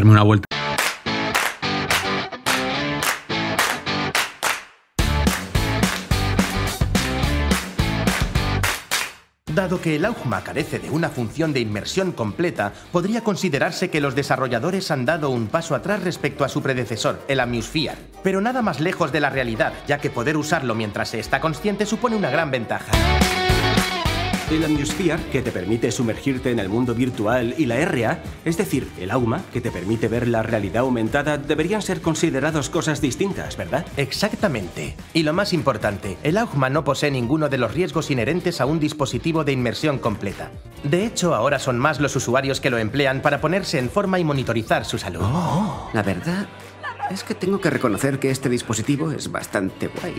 darme una vuelta. Dado que el AUGMA carece de una función de inmersión completa, podría considerarse que los desarrolladores han dado un paso atrás respecto a su predecesor, el Amuse-VR. Pero nada más lejos de la realidad, ya que poder usarlo mientras se está consciente supone una gran ventaja. El Amuse-VR, que te permite sumergirte en el mundo virtual, y la RA, es decir, el AUGMA, que te permite ver la realidad aumentada, deberían ser considerados cosas distintas, ¿verdad? Exactamente. Y lo más importante, el AUGMA no posee ninguno de los riesgos inherentes a un dispositivo de inmersión completa. De hecho, ahora son más los usuarios que lo emplean para ponerse en forma y monitorizar su salud. La verdad es que tengo que reconocer que este dispositivo es bastante guay.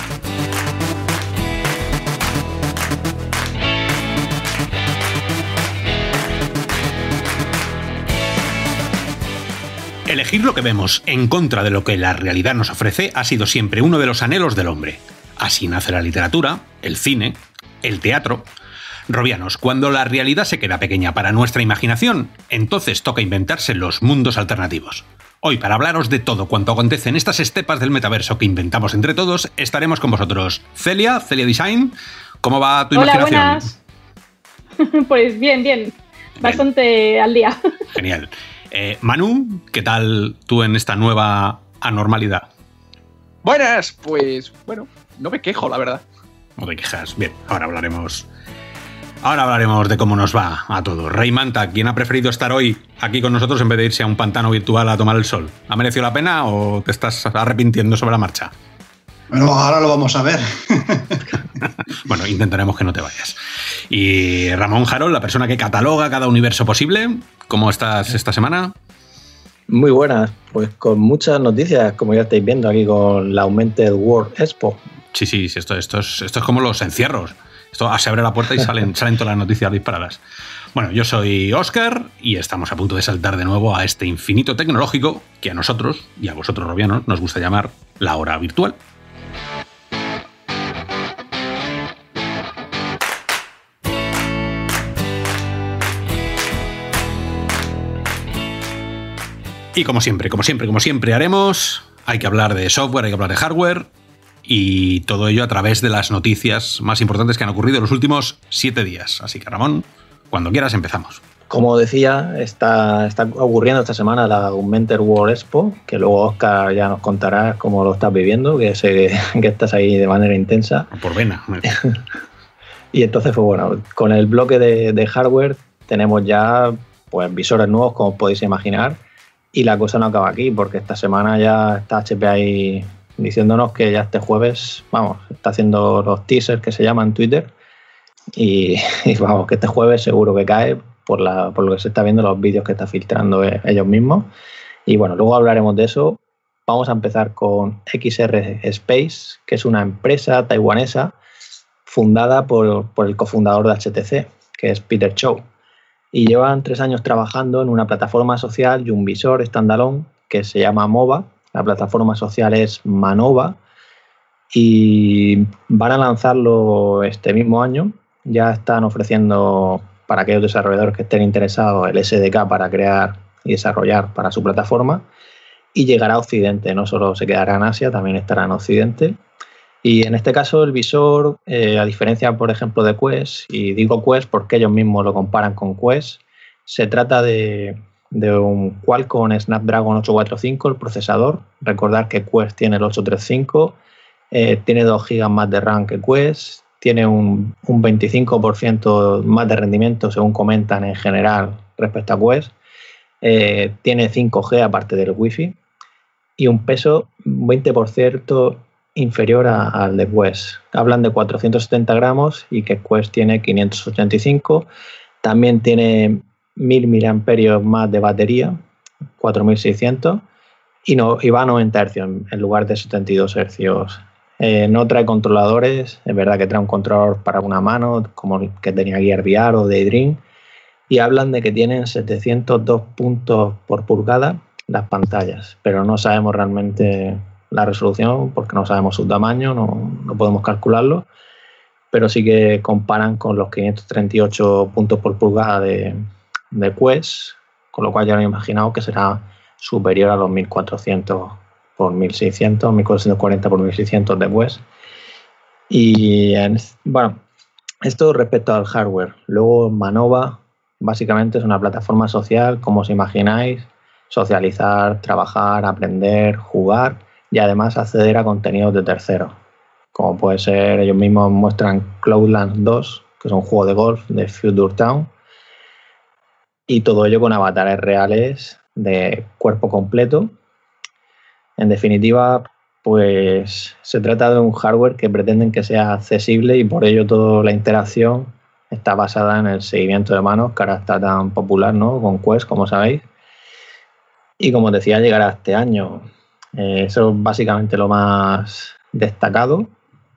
Elegir lo que vemos en contra de lo que la realidad nos ofrece ha sido siempre uno de los anhelos del hombre. Así nace la literatura, el cine, el teatro. Robianos, cuando la realidad se queda pequeña para nuestra imaginación, entonces toca inventarse los mundos alternativos. Hoy, para hablaros de todo cuanto acontece en estas estepas del metaverso que inventamos entre todos, estaremos con vosotros. Celia Design, ¿cómo va tu imaginación? Hola, buenas. Pues bien. Bastante al día. Genial. Manu, ¿qué tal tú en esta nueva anormalidad? Buenas, pues bueno, no me quejo, la verdad. No te quejas. Bien, ahora hablaremos de cómo nos va a todos. Rey Manta, ¿quién ha preferido estar hoy aquí con nosotros en vez de irse a un pantano virtual a tomar el sol? ¿Ha merecido la pena o te estás arrepintiendo sobre la marcha? Bueno, ahora lo vamos a ver. Bueno, intentaremos que no te vayas. Y Ramón Jarol, la persona que cataloga cada universo posible, ¿cómo estás esta semana? Muy buenas, pues con muchas noticias, como ya estáis viendo aquí con la Augmented World Expo. Sí, esto es como los encierros. Esto se abre la puerta y salen todas las noticias disparadas. Bueno, yo soy Óscar y estamos a punto de saltar de nuevo a este infinito tecnológico que a nosotros, y a vosotros robianos, nos gusta llamar la hora virtual. Y como siempre haremos, hay que hablar de software, hay que hablar de hardware y todo ello a través de las noticias más importantes que han ocurrido en los últimos 7 días. Así que Ramón, cuando quieras empezamos. Como decía, está ocurriendo esta semana la Augmented World Expo, que luego Óscar ya nos contará cómo lo estás viviendo, que sé que estás ahí de manera intensa. Por vena. Y entonces, pues bueno, con el bloque de hardware tenemos ya pues visores nuevos, como podéis imaginar. Y la cosa no acaba aquí, porque esta semana ya está HP ahí diciéndonos que ya este jueves, está haciendo los teasers que se llaman en Twitter. Y vamos, que este jueves seguro que cae por lo que se está viendo, los vídeos que está filtrando ellos mismos. Y bueno, luego hablaremos de eso. Vamos a empezar con XR Space, que es una empresa taiwanesa fundada por el cofundador de HTC, que es Peter Chou. Y llevan 3 años trabajando en una plataforma social y un visor standalone que se llama MOVA. La plataforma social es Manova y van a lanzarlo este mismo año. Ya están ofreciendo para aquellos desarrolladores que estén interesados el SDK para crear y desarrollar para su plataforma y llegará a Occidente. No solo se quedará en Asia, también estará en Occidente. Y en este caso el visor, a diferencia, por ejemplo, de Quest, y digo Quest porque ellos mismos lo comparan con Quest, se trata de un Qualcomm Snapdragon 845, el procesador. Recordar que Quest tiene el 835, tiene 2 GB más de RAM que Quest, tiene un 25% más de rendimiento, según comentan en general, respecto a Quest. Tiene 5G aparte del Wi-Fi y un peso 20% inferior al de Quest. Hablan de 470 gramos y que Quest tiene 585. También tiene 1000 mAh más de batería, 4600, y va a 90 Hz en lugar de 72 Hz. No trae controladores, es verdad que trae un controlador para una mano, como el que tenía Gear VR o Daydream, y hablan de que tienen 702 puntos por pulgada las pantallas, pero no sabemos realmente la resolución porque no sabemos su tamaño, no podemos calcularlo, pero sí que comparan con los 538 puntos por pulgada de Quest, con lo cual ya me he imaginado que será superior a los 1400 por 1600, 1440 por 1600 después. Y bueno, esto respecto al hardware. Luego Manova básicamente es una plataforma social, como os imagináis, socializar, trabajar, aprender, jugar y además acceder a contenidos de terceros, como puede ser, ellos mismos muestran Cloudlands 2, que es un juego de golf de Future Town, y todo ello con avatares reales de cuerpo completo. En definitiva, pues se trata de un hardware que pretenden que sea accesible y por ello toda la interacción está basada en el seguimiento de manos, que ahora está tan popular, ¿no?, con Quest, como sabéis. Y como decía, llegará este año. Eso es básicamente lo más destacado.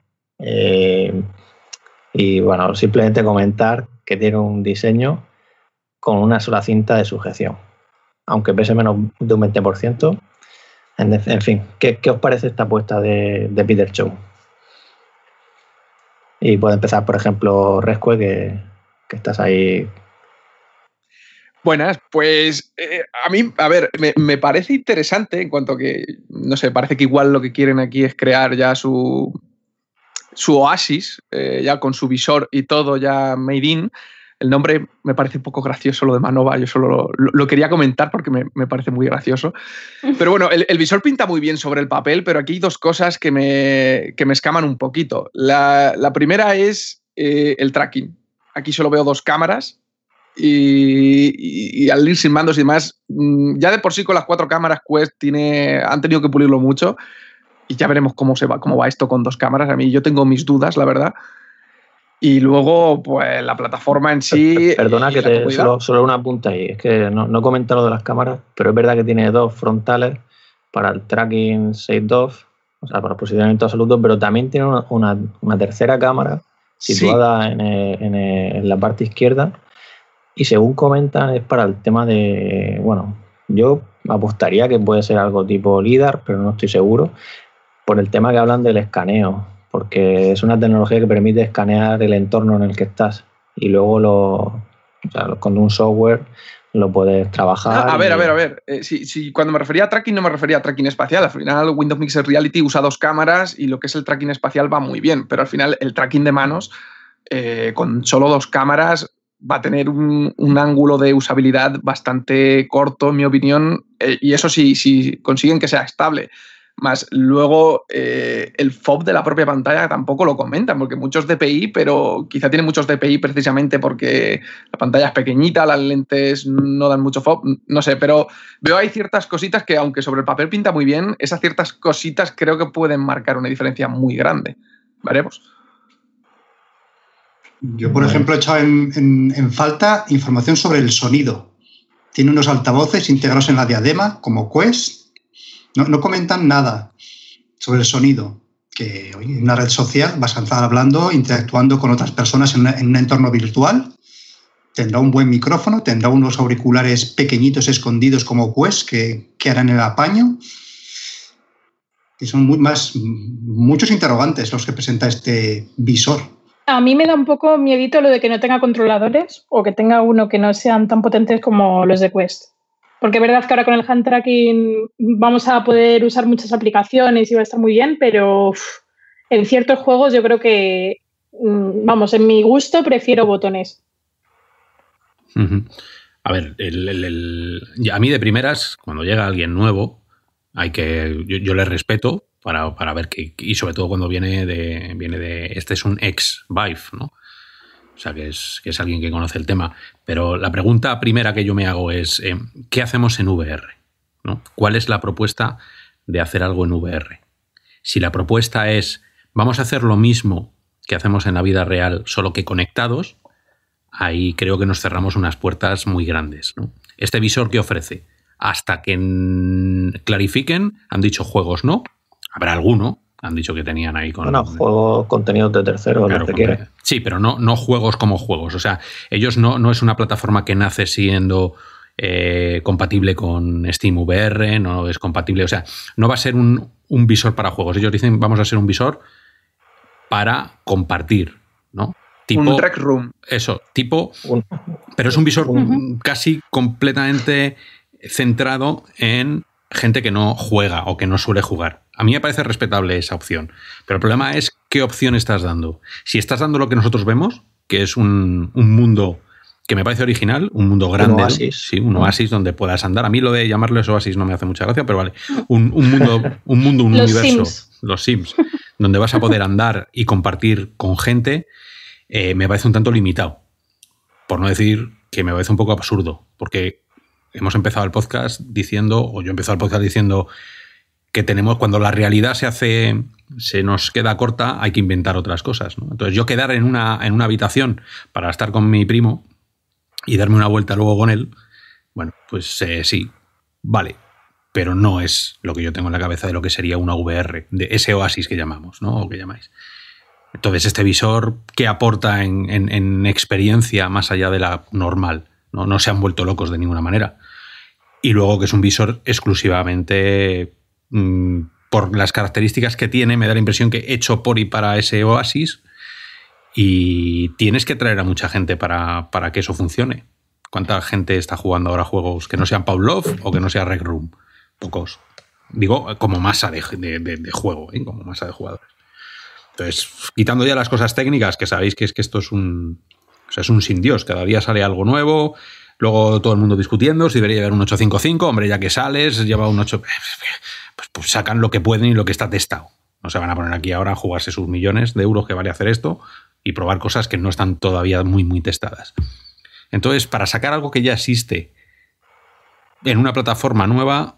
Y bueno, simplemente comentar que tiene un diseño con una sola cinta de sujeción, aunque pese menos de un 20%. En fin, ¿qué os parece esta apuesta de Peter Chow? Y puede empezar, por ejemplo, Rescue, que estás ahí. Buenas, pues a mí, a ver, me parece interesante en cuanto a que, no sé, parece que igual lo que quieren aquí es crear ya su oasis, ya con su visor y todo ya made in. El nombre me parece un poco gracioso, lo de Manova, yo solo lo quería comentar porque me parece muy gracioso. Pero bueno, el visor pinta muy bien sobre el papel, pero aquí hay dos cosas que me escaman un poquito. La primera es el tracking. Aquí solo veo 2 cámaras y al ir sin mandos y demás, ya de por sí con las 4 cámaras Quest han tenido que pulirlo mucho y ya veremos cómo va esto con 2 cámaras. A mí yo tengo mis dudas, la verdad. Y luego, pues la plataforma en sí... Perdona que solo una punta ahí. Es que no he comentado lo de las cámaras, pero es verdad que tiene 2 frontales para el tracking 6.2, o sea, para el posicionamiento absoluto, pero también tiene una tercera cámara situada en la parte izquierda y según comentan es para el tema de... Bueno, yo apostaría que puede ser algo tipo LIDAR, pero no estoy seguro, por el tema que hablan del escaneo, porque es una tecnología que permite escanear el entorno en el que estás y luego con un software lo puedes trabajar. A ver. Cuando me refería a tracking no me refería a tracking espacial. Al final Windows Mixed Reality usa 2 cámaras y lo que es el tracking espacial va muy bien, pero al final el tracking de manos con solo 2 cámaras va a tener un ángulo de usabilidad bastante corto, en mi opinión, y eso sí, si consiguen que sea estable. Más luego el FOV de la propia pantalla tampoco lo comentan, porque muchos DPI, pero quizá tienen muchos DPI precisamente porque la pantalla es pequeñita, las lentes no dan mucho FOV, no sé, pero veo ahí ciertas cositas que aunque sobre el papel pinta muy bien, esas ciertas cositas creo que pueden marcar una diferencia muy grande. Veremos. Yo, por ejemplo, he echado en falta información sobre el sonido. Tiene unos altavoces integrados en la diadema, como Quest. No comentan nada sobre el sonido, que hoy en una red social vas a estar hablando, interactuando con otras personas en un entorno virtual. Tendrá un buen micrófono, tendrá unos auriculares pequeñitos escondidos como Quest que harán el apaño. Y son muchos interrogantes los que presenta este visor. A mí me da un poco miedito lo de que no tenga controladores o que tenga uno que no sean tan potentes como los de Quest. Porque es verdad que ahora con el hand tracking vamos a poder usar muchas aplicaciones y va a estar muy bien, pero en ciertos juegos yo creo que, en mi gusto prefiero botones. A ver, a mí de primeras, cuando llega alguien nuevo, yo le respeto para ver que, y sobre todo cuando viene de este es un ex Vive, ¿no? O sea, que es alguien que conoce el tema. Pero la pregunta primera que yo me hago es, ¿qué hacemos en VR? ¿No? ¿Cuál es la propuesta de hacer algo en VR? Si la propuesta es, vamos a hacer lo mismo que hacemos en la vida real, solo que conectados, ahí creo que nos cerramos unas puertas muy grandes, ¿no? Este visor que ofrece, hasta que clarifiquen, han dicho juegos no, habrá alguno. Han dicho que tenían ahí con... Bueno, juegos, contenidos de terceros, claro, lo que quieran. Sí, pero no juegos como juegos. O sea, ellos no es una plataforma que nace siendo compatible con Steam VR, no es compatible... O sea, no va a ser un visor para juegos. Ellos dicen, vamos a ser un visor para compartir, ¿no? Tipo, un Rec Room. Eso, tipo... Pero es un visor casi completamente centrado en gente que no juega o que no suele jugar. A mí me parece respetable esa opción, pero el problema es qué opción estás dando. Si estás dando lo que nosotros vemos, que es un mundo que me parece original, un mundo grande, un oasis, ¿sí? Un oasis donde puedas andar. A mí lo de llamarles oasis no me hace mucha gracia, pero vale. Un mundo, un universo, Sims. Los Sims, donde vas a poder andar y compartir con gente, me parece un tanto limitado. Por no decir que me parece un poco absurdo, porque hemos empezado el podcast diciendo, o yo he empezado el podcast diciendo que tenemos, cuando la realidad se nos queda corta, hay que inventar otras cosas, ¿no? Entonces yo quedar en una habitación para estar con mi primo y darme una vuelta luego con él, bueno, pues sí, vale, pero no es lo que yo tengo en la cabeza de lo que sería una VR, de ese oasis que llamamos, ¿no? O que llamáis. Entonces este visor, ¿qué aporta en experiencia más allá de la normal? No se han vuelto locos de ninguna manera. Y luego que es un visor exclusivamente, por las características que tiene, me da la impresión que hecho por y para ese oasis, y tienes que traer a mucha gente para que eso funcione. ¿Cuánta gente está jugando ahora juegos que no sean Pavlov o que no sea Rec Room? Pocos. Digo, como masa de juego, como masa de jugadores. Entonces, quitando ya las cosas técnicas, que sabéis que es que esto es un sin Dios. Cada día sale algo nuevo, luego todo el mundo discutiendo si debería llevar un 855. Hombre, ya que sales, lleva un 8... Pues sacan lo que pueden y lo que está testado. No se van a poner aquí ahora a jugarse sus millones de euros que vale hacer esto y probar cosas que no están todavía muy, muy testadas. Entonces, para sacar algo que ya existe en una plataforma nueva,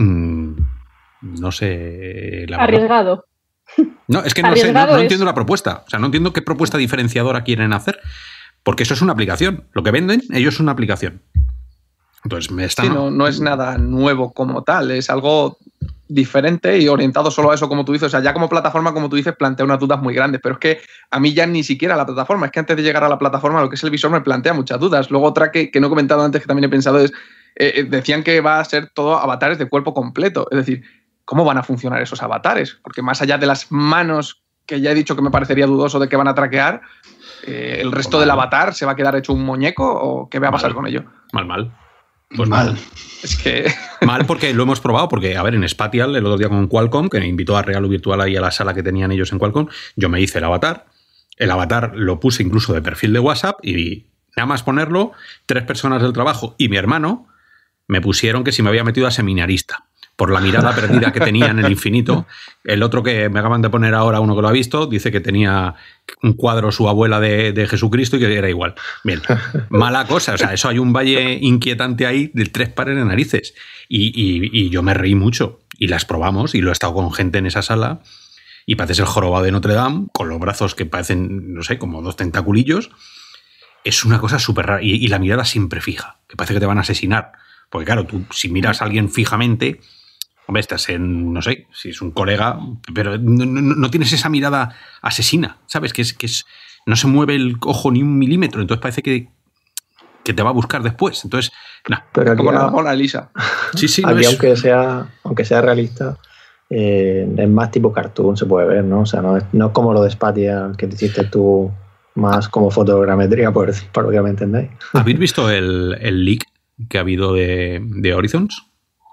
no sé... Arriesgado. No, es que no sé, no entiendo la propuesta. O sea, no entiendo qué propuesta diferenciadora quieren hacer, porque eso es una aplicación. Lo que venden, ellos es una aplicación. Entonces, sí, no es nada nuevo como tal, es algo diferente y orientado solo a eso, como tú dices. O sea, ya como plataforma, como tú dices, plantea unas dudas muy grandes, pero es que a mí ya ni siquiera la plataforma, es que antes de llegar a la plataforma, lo que es el visor me plantea muchas dudas. Luego otra que no he comentado antes, que también he pensado, es, decían que va a ser todo avatares de cuerpo completo. Es decir, ¿cómo van a funcionar esos avatares? Porque más allá de las manos, que ya he dicho que me parecería dudoso de que van a traquear, ¿el resto del avatar se va a quedar hecho un muñeco o qué va a pasar con ello? Mal. Pues mal. Es que... Mal porque lo hemos probado, porque, a ver, en Spatial, el otro día con Qualcomm, que me invitó a Real o Virtual ahí a la sala que tenían ellos en Qualcomm, yo me hice el avatar. El avatar lo puse incluso de perfil de WhatsApp y nada más ponerlo, 3 personas del trabajo y mi hermano me pusieron que si me había metido a seminarista por la mirada perdida que tenía en el infinito. El otro que me acaban de poner ahora, uno que lo ha visto, dice que tenía un cuadro su abuela de Jesucristo y que era igual. Bien, mala cosa. O sea, eso hay un valle inquietante ahí de 3 pares de narices. Y yo me reí mucho. Y las probamos y lo he estado con gente en esa sala y pareces el jorobado de Notre Dame, con los brazos que parecen, no sé, como 2 tentaculillos. Es una cosa súper rara. Y la mirada siempre fija, que parece que te van a asesinar. Porque claro, tú si miras a alguien fijamente... Hombre, estás en, no sé, si es un colega, pero no tienes esa mirada asesina, ¿sabes? Que es no se mueve el ojo ni un milímetro, entonces parece que te va a buscar después. Entonces, nada. Pero como la Mona Lisa. Sí, aquí, aunque sea realista, es más tipo cartoon, se puede ver, ¿no? O sea, no es como lo de Spatial que te hiciste tú, más como fotogrametría, por lo que me entendéis. ¿Habéis visto el leak que ha habido de Horizons?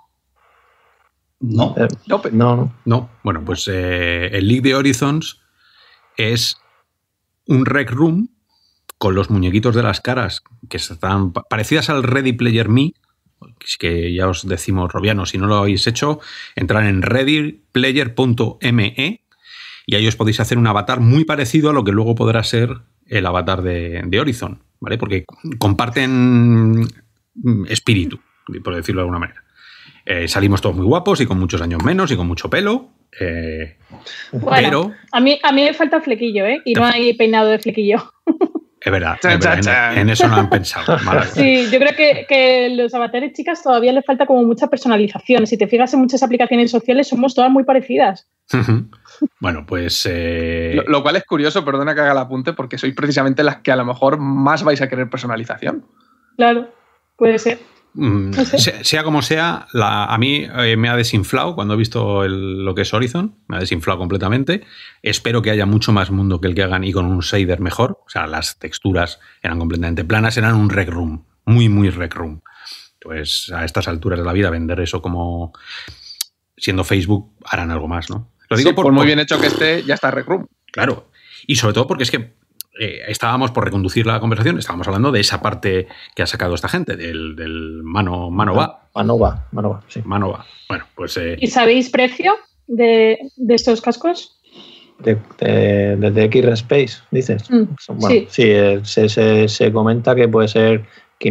No. No. Bueno, pues el leak de Horizons es un Rec Room con los muñequitos de las caras que están parecidas al Ready Player Me, que ya os decimos, Robiano, si no lo habéis hecho, entrar en readyplayer.me y ahí os podéis hacer un avatar muy parecido a lo que luego podrá ser el avatar de Horizon, ¿vale? Porque comparten espíritu, por decirlo de alguna manera. Salimos todos muy guapos y con muchos años menos y con mucho pelo. Bueno, pero a mí me falta flequillo, ¿eh? Y no hay peinado de flequillo. Es verdad, en eso no han pensado. Sí, yo creo que los avatares chicas todavía les falta como mucha personalización. Si te fijas en muchas aplicaciones sociales, somos todas muy parecidas. Bueno, pues... Lo cual es curioso, perdona que haga el apunte, porque sois precisamente las que a lo mejor más vais a querer personalización. Claro, puede ser. No sé. Sea como sea, a mí me ha desinflado cuando he visto lo que es Horizon, me ha desinflado completamente. Espero que haya mucho más mundo que el que hagan y con un shader mejor. O sea, las texturas eran completamente planas, eran un Rec Room, muy, muy Rec Room. Pues a estas alturas de la vida vender eso como siendo Facebook harán algo más, ¿no? Lo digo sí, por muy bien hecho que esté, ya está Rec Room. Claro. Y sobre todo porque es que estábamos, por reconducir la conversación, estábamos hablando de esa parte que ha sacado esta gente, del Manova. Sí. Manova. Bueno, pues... ¿Y sabéis precio de estos cascos? Desde X-Space, dices. Bueno, sí, se comenta que puede ser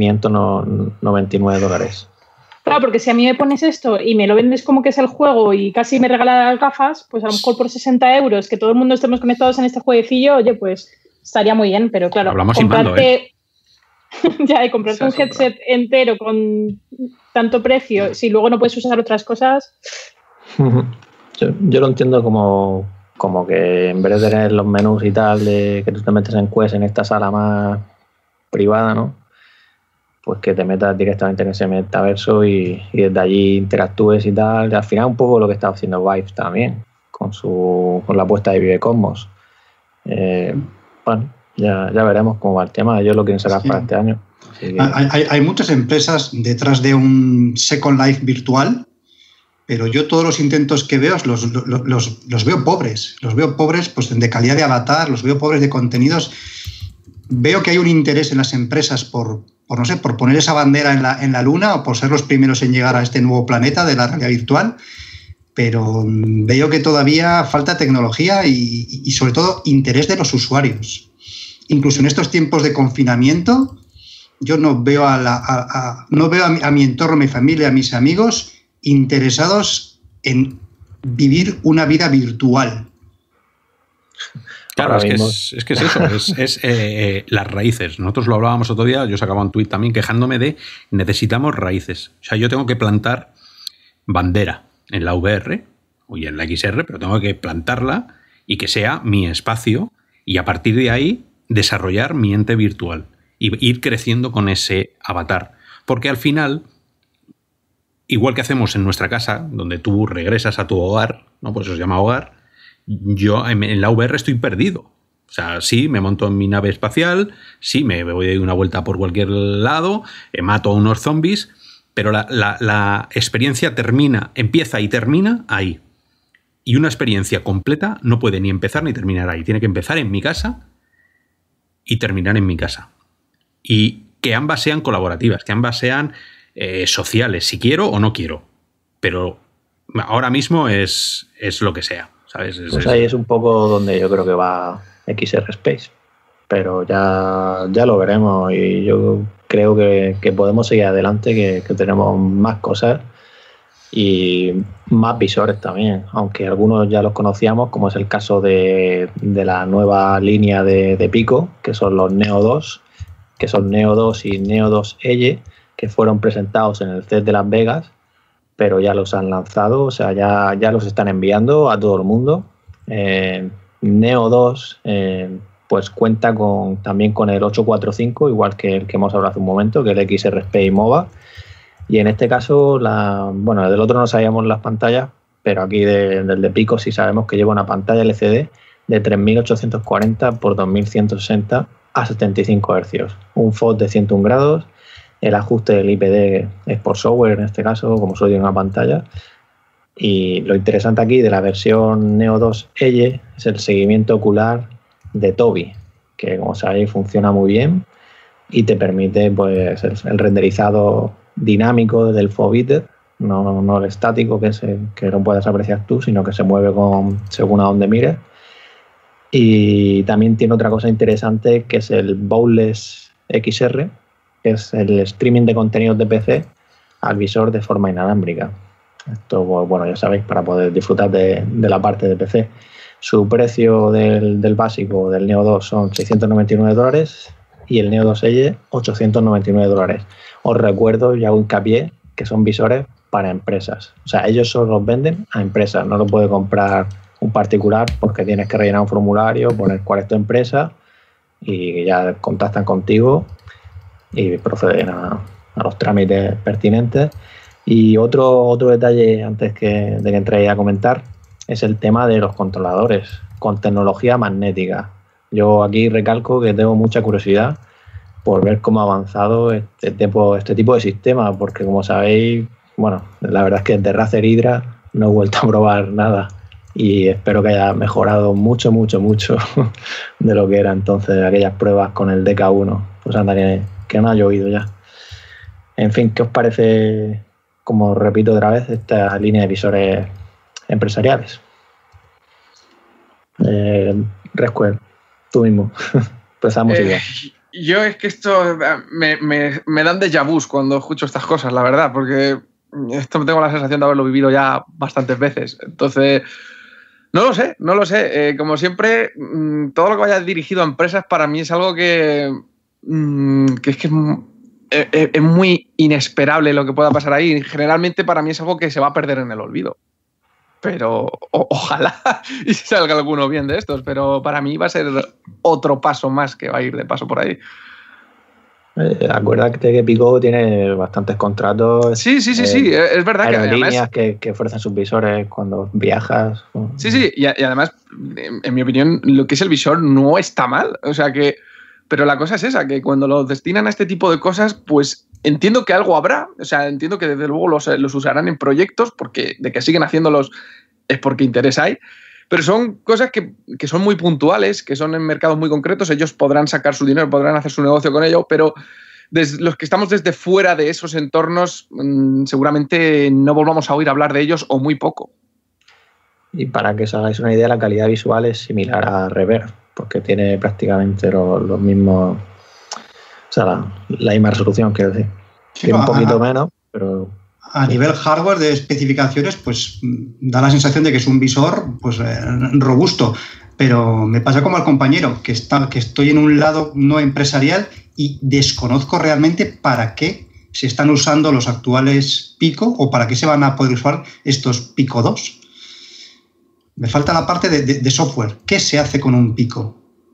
$599. Claro, porque si a mí me pones esto y me lo vendes como que es el juego y casi me regalas las gafas, pues a lo mejor por 60 euros, que todo el mundo estemos conectados en este jueguecillo, oye, pues estaría muy bien, pero claro, hablamos sin mando, ya, y comprarte un headset entero con tanto precio, si luego no puedes usar otras cosas... Yo lo entiendo como que en vez de tener los menús y tal, de que tú te metes en Quest en esta sala más privada, ¿no? Pues que te metas directamente en ese metaverso y desde allí interactúes y tal. Y al final un poco lo que está haciendo Vive también, con la apuesta de Vive Cosmos. Bueno, ya veremos cómo va el tema. Ellos lo quieren sacar para este año. Hay muchas empresas detrás de un Second Life virtual, pero yo todos los intentos que veo los veo pobres. Los veo pobres pues, de calidad de avatar, los veo pobres de contenidos. Veo que hay un interés en las empresas por poner esa bandera en la luna o por ser los primeros en llegar a este nuevo planeta de la realidad virtual, pero veo que todavía falta tecnología y sobre todo interés de los usuarios. Incluso en estos tiempos de confinamiento, yo no veo a mi entorno, a mi familia, a mis amigos es en vivir una vida virtual. Claro, es que es eso, es las raíces. Nosotros lo hablábamos otro día, yo sacaba un tuit también quejándome de necesitamos raíces. O sea, yo tengo que plantar bandera en la VR y en la XR, pero tengo que plantarla y que sea mi espacio y a partir de ahí desarrollar mi ente virtual y ir creciendo con ese avatar. Porque al final, igual que hacemos en nuestra casa, donde tú regresas a tu hogar, ¿no? Pues eso se llama hogar, yo en la VR estoy perdido. O sea, sí, me monto en mi nave espacial, sí, me voy de una vuelta por cualquier lado, mato a unos zombies, pero la experiencia empieza y termina ahí. Y una experiencia completa no puede ni empezar ni terminar ahí. Tiene que empezar en mi casa y terminar en mi casa. Y que ambas sean colaborativas, que ambas sean sociales, si quiero o no quiero. Pero ahora mismo es lo que sea, ¿sabes? Pues ahí es un poco donde yo creo que va XR Space. Pero ya lo veremos y yo creo que podemos seguir adelante, que tenemos más cosas y más visores también, aunque algunos ya los conocíamos, como es el caso de la nueva línea de Pico, que son los Neo 2, que son Neo 2 y Neo 2 Elle, que fueron presentados en el CES de Las Vegas, pero ya los han lanzado, o sea, ya los están enviando a todo el mundo. Neo 2 pues cuenta también con el 845, igual que el que hemos hablado hace un momento, que es el XR Space MOVA. Y en este caso, del otro no sabíamos las pantallas, pero aquí del de Pico sí sabemos que lleva una pantalla LCD de 3840 x 2160 a 75 Hz. Un FOV de 101 grados, el ajuste del IPD es por software en este caso, como solo tiene una pantalla. Y lo interesante aquí de la versión Neo 2 Elle es el seguimiento ocular de Tobii, que como sabéis funciona muy bien y te permite pues el renderizado dinámico del foveater, no el estático que no puedes apreciar tú, sino que se mueve según a donde mires. Y también tiene otra cosa interesante, que es el Bowless XR, que es el streaming de contenidos de PC al visor de forma inalámbrica. Esto, bueno, ya sabéis, para poder disfrutar de la parte de PC. Su precio del básico del Neo 2 son $699 y el Neo 2 Elle $899. Os recuerdo y hago hincapié que son visores para empresas. O sea, ellos solo los venden a empresas, no lo puede comprar un particular porque tienes que rellenar un formulario, poner cuál es tu empresa y ya contactan contigo y proceden a los trámites pertinentes. Y otro detalle antes de que entréis a comentar es el tema de los controladores con tecnología magnética. Yo aquí recalco que tengo mucha curiosidad por ver cómo ha avanzado este tipo de sistema, porque como sabéis, bueno, la verdad es que desde Razer Hydra no he vuelto a probar nada y espero que haya mejorado mucho de lo que era entonces aquellas pruebas con el DK1. Pues anda, que no ha llovido ya. En fin, ¿qué os parece, como repito otra vez, esta línea de visores empresariales? Resquare, tú mismo. Empezamos igual. Yo es que esto me dan déjà vus cuando escucho estas cosas, la verdad, porque esto tengo la sensación de haberlo vivido ya bastantes veces. Entonces, no lo sé. Como siempre, todo lo que vaya dirigido a empresas para mí es algo que es muy inesperable lo que pueda pasar ahí. Generalmente para mí es algo que se va a perder en el olvido. Pero ojalá y salga alguno bien de estos, pero para mí va a ser otro paso más que va a ir de paso por ahí. Acuérdate que Pico tiene bastantes contratos. Sí, es verdad. Aerolíneas que ofrecen sus visores cuando viajas. Sí, y además, en mi opinión, lo que es el visor no está mal. O sea que, pero la cosa es esa, que cuando los destinan a este tipo de cosas, pues entiendo que algo habrá. O sea, entiendo que desde luego los usarán en proyectos, porque de que siguen haciéndolos es porque interés hay. Pero son cosas que son muy puntuales, que son en mercados muy concretos. Ellos podrán sacar su dinero, podrán hacer su negocio con ello, pero los que estamos desde fuera de esos entornos, seguramente no volvamos a oír hablar de ellos o muy poco. Y para que os hagáis una idea, la calidad visual es similar a Reverb, porque tiene prácticamente los mismos... O sea, la misma resolución, quiero decir. Sí, tiene un poquito menos, pero... A nivel hardware de especificaciones, pues da la sensación de que es un visor pues robusto, pero me pasa como al compañero, que estoy en un lado no empresarial y desconozco realmente para qué se están usando los actuales Pico o para qué se van a poder usar estos Pico 2. Me falta la parte de software. ¿Qué se hace con un Pico?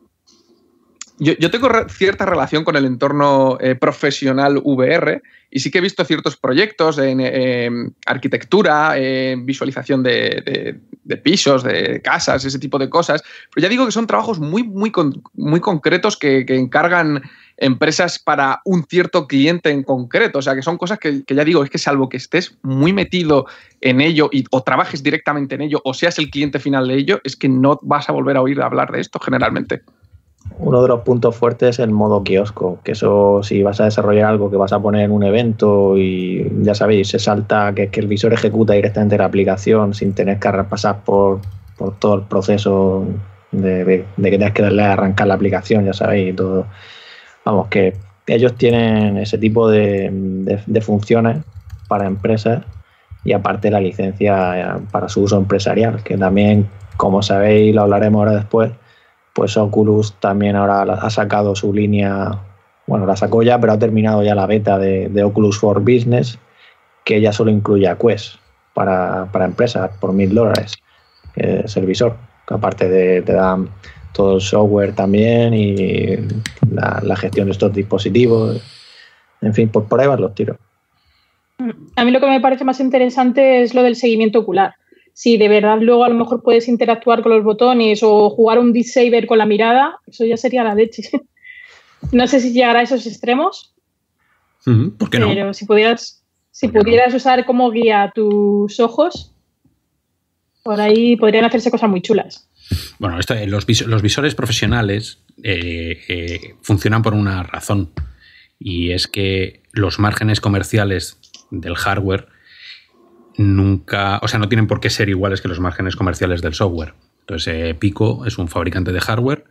Yo tengo cierta relación con el entorno profesional VR y sí que he visto ciertos proyectos en arquitectura, visualización de pisos, de casas, ese tipo de cosas. Pero ya digo que son trabajos muy concretos que encargan empresas para un cierto cliente en concreto. O sea, que son cosas que ya digo, es que salvo que estés muy metido en ello o trabajes directamente en ello o seas el cliente final de ello, es que no vas a volver a oír hablar de esto generalmente. Uno de los puntos fuertes es el modo kiosco, que eso si vas a desarrollar algo que vas a poner en un evento y ya sabéis, se salta que el visor ejecuta directamente la aplicación sin tener que pasar por todo el proceso de que tengas que darle a arrancar la aplicación, ya sabéis, y todo. Vamos, que ellos tienen ese tipo de funciones para empresas y aparte la licencia para su uso empresarial, que también, como sabéis, lo hablaremos ahora después, pues Oculus también ahora ha sacado su línea, bueno, la sacó ya, pero ha terminado ya la beta de Oculus for Business, que ya solo incluye a Quest para empresas por $1,000, es el visor, que aparte te dan todo el software también y la gestión de estos dispositivos. En fin, por ahí van los tiros. A mí lo que me parece más interesante es lo del seguimiento ocular. Si de verdad luego a lo mejor puedes interactuar con los botones o jugar un Beat Saber con la mirada, eso ya sería la leche. No sé si llegará a esos extremos. ¿Por qué no? Pero si pudieras usar como guía tus ojos, por ahí podrían hacerse cosas muy chulas. Bueno, los visores profesionales funcionan por una razón, y es que los márgenes comerciales del hardware nunca, o sea, no tienen por qué ser iguales que los márgenes comerciales del software. Entonces, Pico es un fabricante de hardware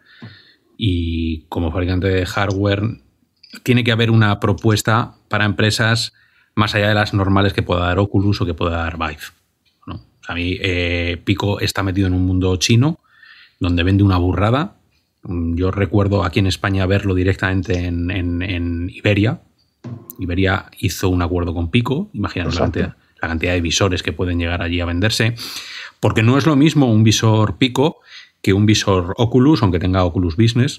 y como fabricante de hardware tiene que haber una propuesta para empresas más allá de las normales que pueda dar Oculus o que pueda dar Vive, ¿no? A mí, Pico está metido en un mundo chino donde vende una burrada. Yo recuerdo aquí en España verlo directamente en Iberia. Iberia hizo un acuerdo con Pico, imaginaos la cantidad de visores que pueden llegar allí a venderse, porque no es lo mismo un visor Pico que un visor Oculus, aunque tenga Oculus Business.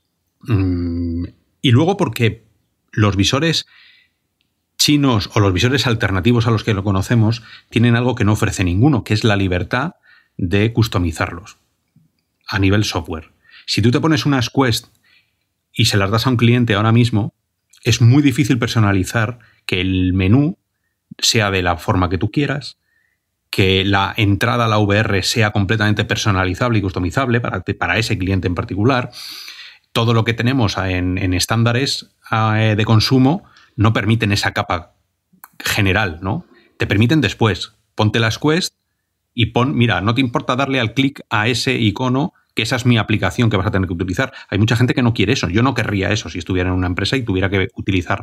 Y luego porque los visores chinos o los visores alternativos a los que lo conocemos tienen algo que no ofrece ninguno, que es la libertad de customizarlos a nivel software. Si tú te pones unas Quest y se las das a un cliente ahora mismo, es muy difícil personalizar que el menú sea de la forma que tú quieras, que la entrada a la VR sea completamente personalizable y customizable para ese cliente en particular. Todo lo que tenemos en estándares de consumo no permiten esa capa general, ¿no? Te permiten después. Ponte las Quest y mira, no te importa darle al clic a ese icono, que esa es mi aplicación que vas a tener que utilizar. Hay mucha gente que no quiere eso. Yo no querría eso si estuviera en una empresa y tuviera que utilizar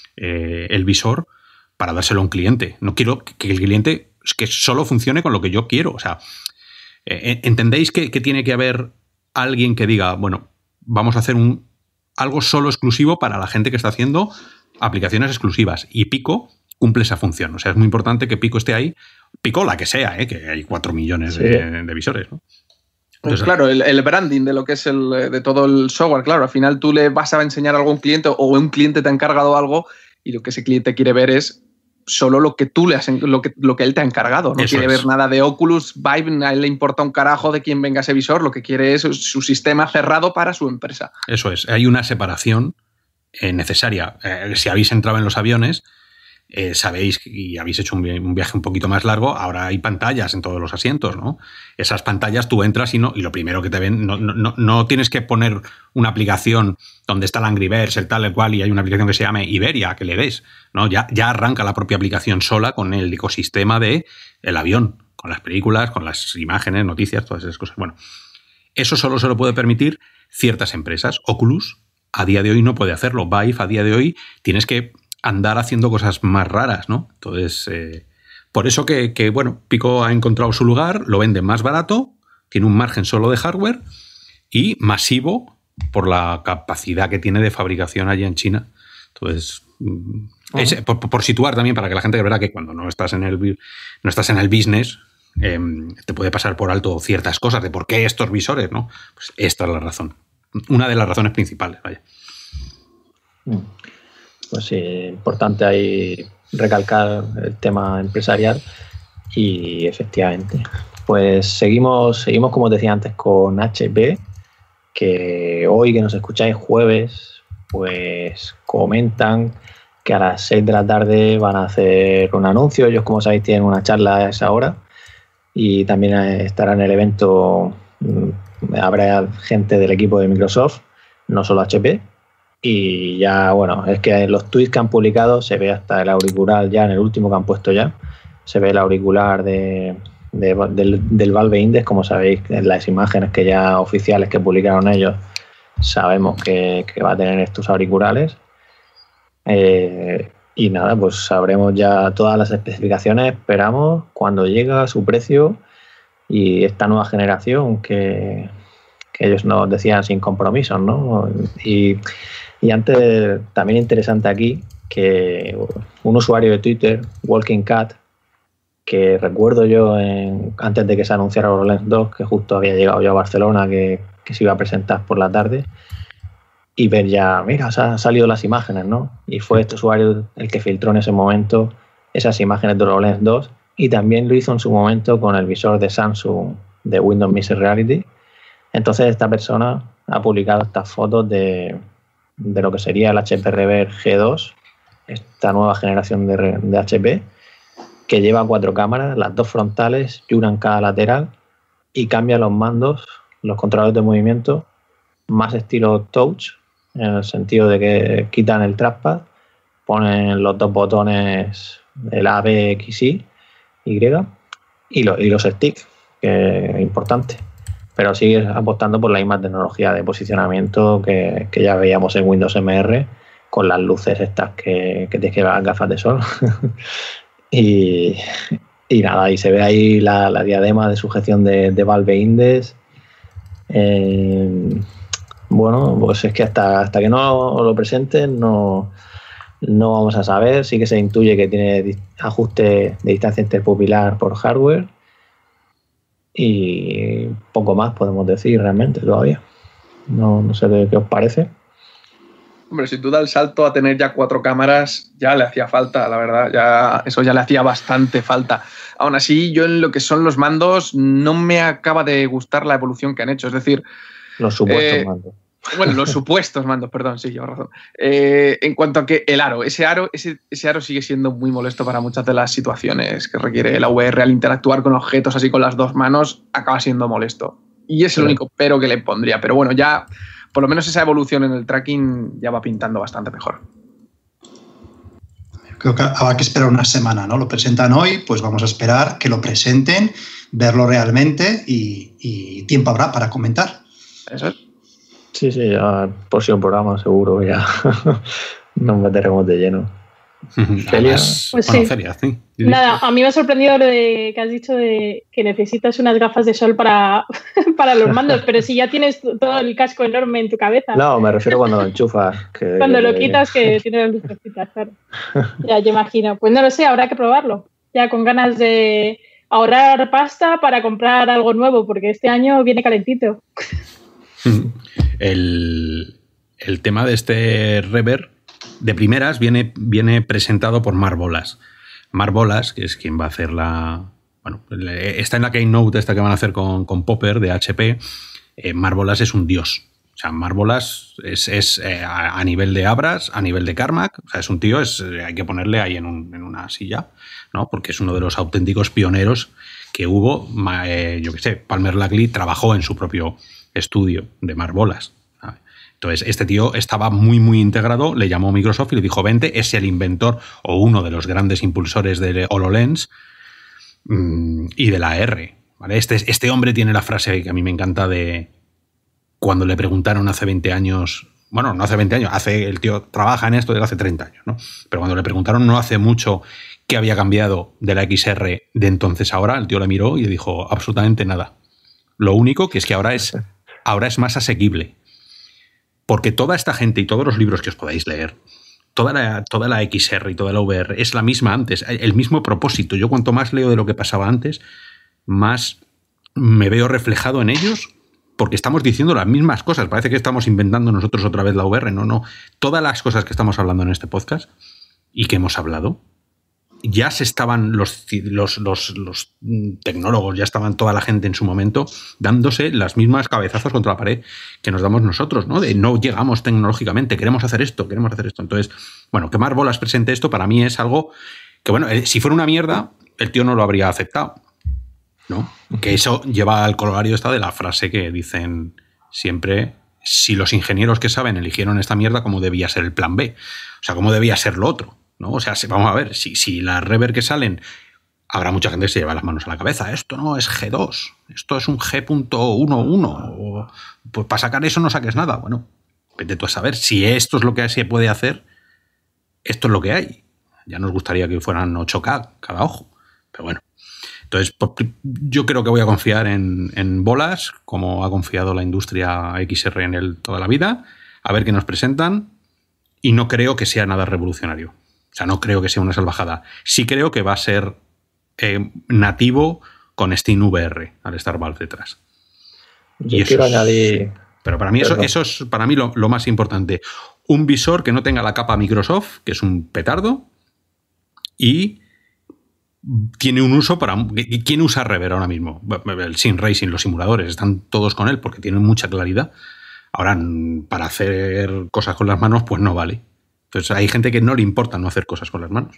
el visor para dárselo a un cliente. No quiero que el cliente que solo funcione con lo que yo quiero. O sea, ¿entendéis que tiene que haber alguien que diga, bueno, vamos a hacer algo solo exclusivo para la gente que está haciendo aplicaciones exclusivas? Y Pico cumple esa función. O sea, es muy importante que Pico esté ahí. Pico la que sea, que hay 4 millones de visores, ¿no? Entonces, claro, el branding de lo que es de todo el software, claro, al final tú le vas a enseñar a algún cliente o un cliente te ha encargado algo y lo que ese cliente quiere ver es solo lo que tú lo que él te ha encargado. No quiere ver nada de Oculus, Vive, a él le importa un carajo de quién venga ese visor, lo que quiere es su sistema cerrado para su empresa. Eso es, hay una separación necesaria. Si habéis entrado en los aviones, sabéis y habéis hecho un viaje un poquito más largo, ahora hay pantallas en todos los asientos, ¿no? Esas pantallas tú entras y lo primero que te ven, no tienes que poner una aplicación donde está el Angry Birds, el tal, el cual, y hay una aplicación que se llame Iberia, que le des, ¿no? Ya arranca la propia aplicación sola con el ecosistema del avión, con las películas, con las imágenes, noticias, todas esas cosas. Bueno, eso solo se lo puede permitir ciertas empresas. Oculus a día de hoy no puede hacerlo. Vive a día de hoy tienes que andar haciendo cosas más raras, ¿no? Entonces, por eso que bueno, Pico ha encontrado su lugar, lo vende más barato, tiene un margen solo de hardware y masivo por la capacidad que tiene de fabricación allí en China. Entonces, por situar también, para que la gente vea que cuando no estás en el business, te puede pasar por alto ciertas cosas de por qué estos visores, ¿no? Pues esta es la razón. Una de las razones principales, vaya. Pues sí, importante ahí recalcar el tema empresarial y efectivamente. Pues seguimos como os decía antes con HP, que hoy que nos escucháis jueves, pues comentan que a las 6 de la tarde van a hacer un anuncio. Ellos, como sabéis, tienen una charla a esa hora y también estará en el evento, habrá gente del equipo de Microsoft, no solo HP. Y ya, bueno, es que en los tweets que han publicado se ve hasta el auricular, ya en el último que han puesto ya, se ve el auricular del Valve Index, como sabéis, en las imágenes que ya oficiales que publicaron ellos, sabemos que va a tener estos auriculares. Y nada, pues sabremos ya todas las especificaciones, esperamos, cuando llega su precio y esta nueva generación que ellos nos decían sin compromisos, ¿no? Y antes, también interesante aquí, que un usuario de Twitter, Walking Cat, que recuerdo yo antes de que se anunciara HoloLens 2, que justo había llegado yo a Barcelona, que se iba a presentar por la tarde, y ver ya, mira, han salido las imágenes, ¿no? Y fue este usuario el que filtró en ese momento esas imágenes de HoloLens 2, y también lo hizo en su momento con el visor de Samsung de Windows Mixed Reality. Entonces esta persona ha publicado estas fotos de lo que sería el HP Reverb G2, esta nueva generación de HP, que lleva 4 cámaras, las 2 frontales y una en cada lateral, y cambia los mandos, los controladores de movimiento, más estilo touch, en el sentido de que quitan el trackpad, ponen los 2 botones, el A, B, X, Y, y los sticks, que es importante. Pero sigue apostando por la misma tecnología de posicionamiento que ya veíamos en Windows MR, con las luces estas que tienes que llevar gafas de sol. y nada, y se ve ahí la diadema de sujeción de Valve Index. Bueno, pues es que hasta que no lo presenten no vamos a saber. Sí que se intuye que tiene ajuste de distancia interpupilar por hardware. Y poco más podemos decir realmente todavía. No sé qué os parece. Hombre, sin duda el salto a tener ya 4 cámaras ya le hacía falta, la verdad. Eso ya le hacía bastante falta. Aún así, yo en lo que son los mandos no me acaba de gustar la evolución que han hecho. Es decir, los supuestos mandos. Bueno, los supuestos mandos, perdón, sí, llevo razón. En cuanto a que ese aro sigue siendo muy molesto para muchas de las situaciones que requiere la VR. Al interactuar con objetos así con las dos manos, acaba siendo molesto. Y es el único pero que le pondría. Pero bueno, ya por lo menos esa evolución en el tracking ya va pintando bastante mejor. Creo que habrá que esperar una semana, ¿no? Lo presentan hoy, pues vamos a esperar que lo presenten, verlo realmente y tiempo habrá para comentar. Eso es. Sí, ya por si un programa seguro ya nos meteremos de lleno. Celia, pues bueno, sí. Celia, sí. Nada, a mí me ha sorprendido lo de que has dicho de que necesitas unas gafas de sol para los mandos, pero si ya tienes todo el casco enorme en tu cabeza. No, me refiero cuando lo enchufas. Cuando lo quitas que tiene las lucecitas, claro. Ya, yo imagino. Pues no lo sé, habrá que probarlo. Ya con ganas de ahorrar pasta para comprar algo nuevo, porque este año viene calentito. El tema de este rever, de primeras, viene presentado por Mark Bolas. Mark Bolas, que es quien va a hacer bueno, está en la Keynote esta que van a hacer con Popper de HP. Mark Bolas es un dios. O sea, Mark Bolas es a nivel de Abras, a nivel de Carmack. O sea, es un tío, hay que ponerle ahí en una silla, ¿no? Porque es uno de los auténticos pioneros que hubo. Yo qué sé, Palmer Luckey trabajó en su propio estudio de Mark Bolas. Entonces, este tío estaba muy, muy integrado, le llamó Microsoft y le dijo, vente, es el inventor o uno de los grandes impulsores de HoloLens y de la R. ¿Vale? Este hombre tiene la frase que a mí me encanta de cuando le preguntaron hace 20 años, bueno, no hace 20 años, el tío trabaja en esto desde hace 30 años, ¿no? Pero cuando le preguntaron no hace mucho qué había cambiado de la XR de entonces a ahora, el tío le miró y le dijo, absolutamente nada. Lo único que es que ahora es más asequible. Porque toda esta gente y todos los libros que os podáis leer, toda la XR y toda la VR es la misma antes, el mismo propósito. Yo cuanto más leo de lo que pasaba antes, más me veo reflejado en ellos, porque estamos diciendo las mismas cosas. Parece que estamos inventando nosotros otra vez la VR. No. Todas las cosas que estamos hablando en este podcast y que hemos hablado, ya se estaban los tecnólogos, ya estaban toda la gente en su momento dándose las mismas cabezazos contra la pared que nos damos nosotros, ¿no? De no llegamos tecnológicamente, queremos hacer esto. Entonces, bueno, que Mark Bolas presente esto para mí es algo que, bueno, si fuera una mierda, el tío no lo habría aceptado, ¿no? Que eso lleva al corolario esta de la frase que dicen siempre, si los ingenieros que saben eligieron esta mierda, ¿cómo debía ser el plan B? O sea, ¿cómo debía ser lo otro? ¿No? O sea, vamos a ver, si las rever que salen, habrá mucha gente que se lleva las manos a la cabeza. Esto no es G2, esto es un G.11. Pues para sacar eso no saques nada. Bueno, vete tú a saber si esto es lo que se puede hacer, esto es lo que hay. Ya nos gustaría que fueran 8K cada ojo, pero bueno. Entonces, yo creo que voy a confiar en Bolas, como ha confiado la industria XR en él toda la vida, a ver qué nos presentan, y no creo que sea nada revolucionario. O sea, no creo que sea una salvajada. Sí creo que va a ser nativo con SteamVR al estar Valve detrás. Yo quiero añadir... Pero para mí eso es para mí lo más importante. Un visor que no tenga la capa Microsoft, que es un petardo, y tiene un uso para... ¿Quién usa Rever ahora mismo? El Sim Racing, los simuladores, están todos con él porque tienen mucha claridad. Ahora, para hacer cosas con las manos, pues no vale. Entonces hay gente que no le importa no hacer cosas con las manos.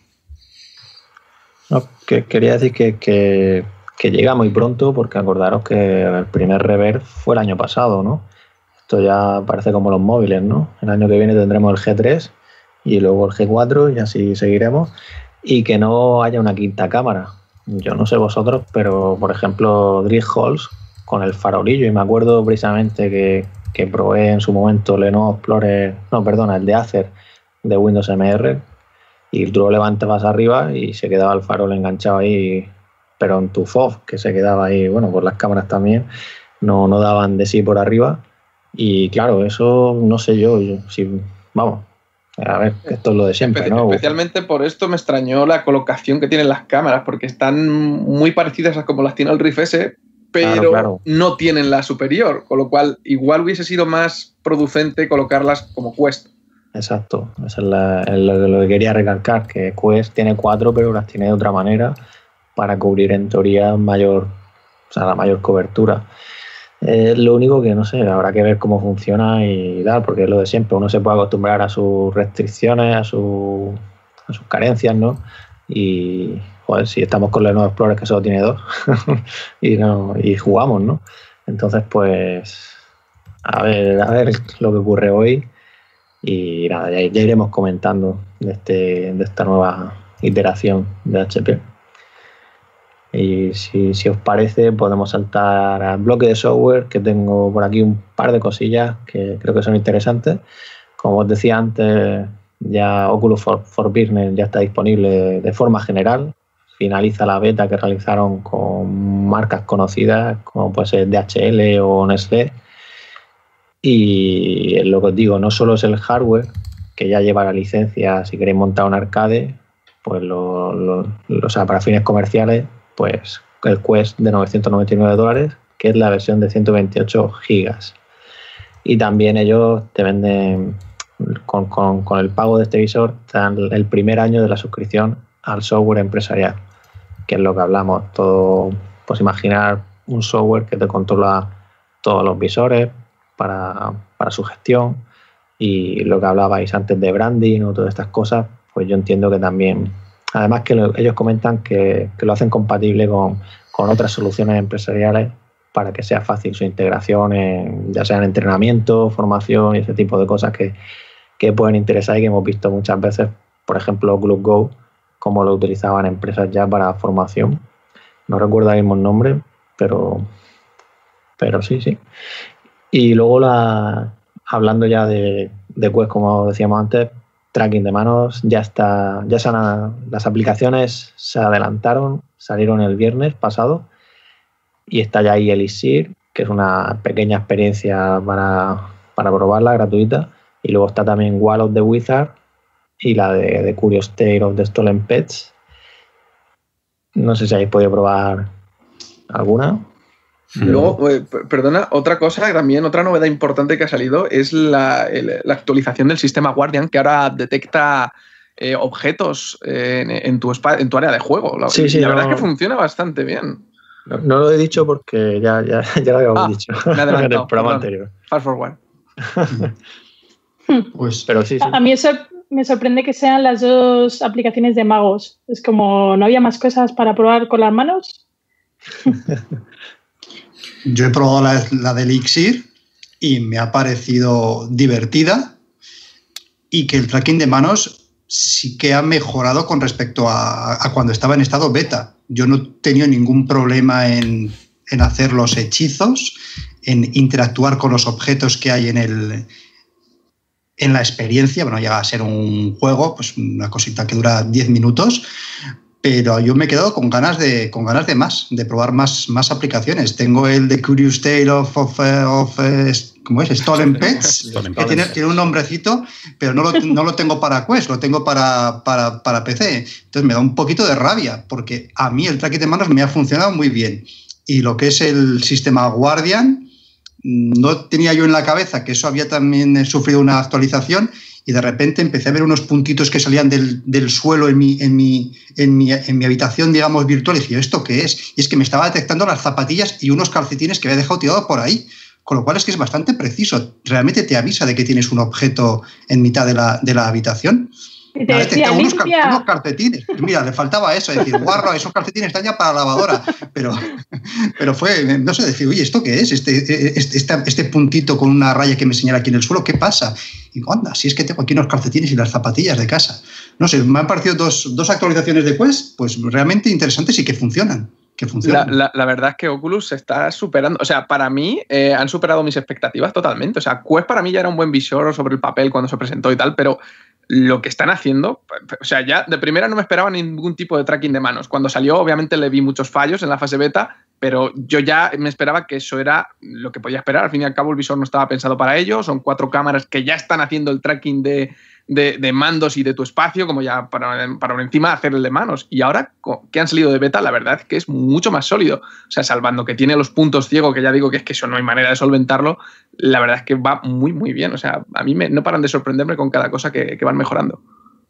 No, quería decir que llega muy pronto, porque acordaros que el primer rever fue el año pasado, ¿no? Esto ya parece como los móviles, ¿no? El año que viene tendremos el G3 y luego el G4 y así seguiremos. Y que no haya una quinta cámara. Yo no sé vosotros, pero por ejemplo Drillholes con el farolillo, y me acuerdo precisamente que probé en su momento Lenovo Explorer, el de Acer de Windows MR, y tú lo levantabas arriba y se quedaba el farol enganchado ahí, pero en tu FOV, que se quedaba ahí, bueno, por las cámaras también, no daban de sí por arriba. Y claro, eso no sé yo si, vamos, a ver, esto es lo de siempre, ¿no? Especialmente por esto me extrañó la colocación que tienen las cámaras, porque están muy parecidas a como las tiene el Rift S, pero claro. No tienen la superior, con lo cual igual hubiese sido más producente colocarlas como Quest. Exacto, eso es lo que quería recalcar, que Quest tiene 4, pero las tiene de otra manera para cubrir en teoría la mayor cobertura. Lo único que no sé, habrá que ver cómo funciona y tal, porque es lo de siempre, uno se puede acostumbrar a sus restricciones, a sus carencias, ¿no? Y joder, si estamos con Lenovo Explorer que solo tiene 2 y jugamos, ¿no? Entonces, pues a ver lo que ocurre hoy y nada, ya iremos comentando de esta nueva iteración de HP. Y si os parece, podemos saltar al bloque de software, que tengo por aquí un par de cosillas que creo que son interesantes. Como os decía antes, ya Oculus for Business ya está disponible de forma general. Finaliza la beta que realizaron con marcas conocidas como puede ser DHL o Nestlé. Y lo que os digo, no solo es el hardware, que ya lleva la licencia si queréis montar un arcade, pues para fines comerciales, pues el Quest de $999, que es la versión de 128 gigas. Y también ellos te venden, con el pago de este visor, te dan el primer año de la suscripción al software empresarial, que es lo que hablamos. Todo, pues imaginar un software que te controla todos los visores para su gestión, y lo que hablabais antes de branding o todas estas cosas, pues yo entiendo que también, además que ellos comentan que lo hacen compatible con otras soluciones empresariales para que sea fácil su integración, ya sea en entrenamiento, formación y ese tipo de cosas que pueden interesar y que hemos visto muchas veces, por ejemplo, Oculus Go, como lo utilizaban empresas ya para formación. No recuerdo el mismo nombre, pero sí. Y luego, hablando ya de Quest, como decíamos antes, tracking de manos, las aplicaciones se adelantaron, salieron el viernes pasado, y está ya ahí Elixir, que es una pequeña experiencia para probarla, gratuita, y luego está también Wall of the Wizard y la de Curious Tale of the Stolen Pets. No sé si habéis podido probar alguna. Luego, perdona, otra cosa, también otra novedad importante que ha salido es la actualización del sistema Guardian, que ahora detecta objetos en tu área de juego. Sí, la verdad es que funciona bastante bien. No lo he dicho porque ya lo habíamos dicho en el programa anterior. Fast forward. Pues, pero sí. A mí eso me sorprende que sean las dos aplicaciones de magos. Es como, ¿no había más cosas para probar con las manos? Yo he probado la de Elixir y me ha parecido divertida, y que el tracking de manos sí que ha mejorado con respecto a cuando estaba en estado beta. Yo no he tenido ningún problema en hacer los hechizos, en interactuar con los objetos que hay en la experiencia. Bueno, llega a ser un juego, pues una cosita que dura 10 minutos, pero yo me he quedado con ganas de probar más aplicaciones. Tengo el de Curious Tale of ¿cómo es? Stolen Pets, que tiene un nombrecito, pero no lo tengo para Quest, lo tengo para PC. Entonces me da un poquito de rabia, porque a mí el tracking de manos me ha funcionado muy bien. Y lo que es el sistema Guardian, no tenía yo en la cabeza que eso había también sufrido una actualización, y de repente empecé a ver unos puntitos que salían del suelo en mi habitación, digamos, virtual, y dije, ¿esto qué es? Y es que me estaba detectando las zapatillas y unos calcetines que había dejado tirados por ahí, con lo cual es que es bastante preciso. Realmente te avisa de que tienes un objeto en mitad de la habitación. Y te decía, unos calcetines. Mira, le faltaba eso, decir, guarro, esos calcetines están ya para la lavadora. Pero fue, no sé, decir, oye, ¿esto qué es? Este puntito con una raya que me señala aquí en el suelo, ¿qué pasa? Y digo, anda, si es que tengo aquí unos calcetines y las zapatillas de casa. No sé, me han parecido dos actualizaciones de Quest, pues realmente interesantes y que funcionan. La verdad es que Oculus se está superando. O sea, para mí han superado mis expectativas totalmente. O sea, Quest para mí ya era un buen visor sobre el papel cuando se presentó y tal, pero lo que están haciendo, o sea, ya de primera no me esperaba ningún tipo de tracking de manos. Cuando salió, obviamente le vi muchos fallos en la fase beta, pero yo ya me esperaba que eso era lo que podía esperar. Al fin y al cabo, el visor no estaba pensado para ello. Son 4 cámaras que ya están haciendo el tracking de mandos y de tu espacio, como ya para por encima hacer el de manos. Y ahora que han salido de beta, la verdad es que es mucho más sólido. O sea, salvando que tiene los puntos ciegos, que ya digo que es que eso no hay manera de solventarlo, la verdad es que va muy, muy bien. O sea, a mí no paran de sorprenderme con cada cosa que van mejorando.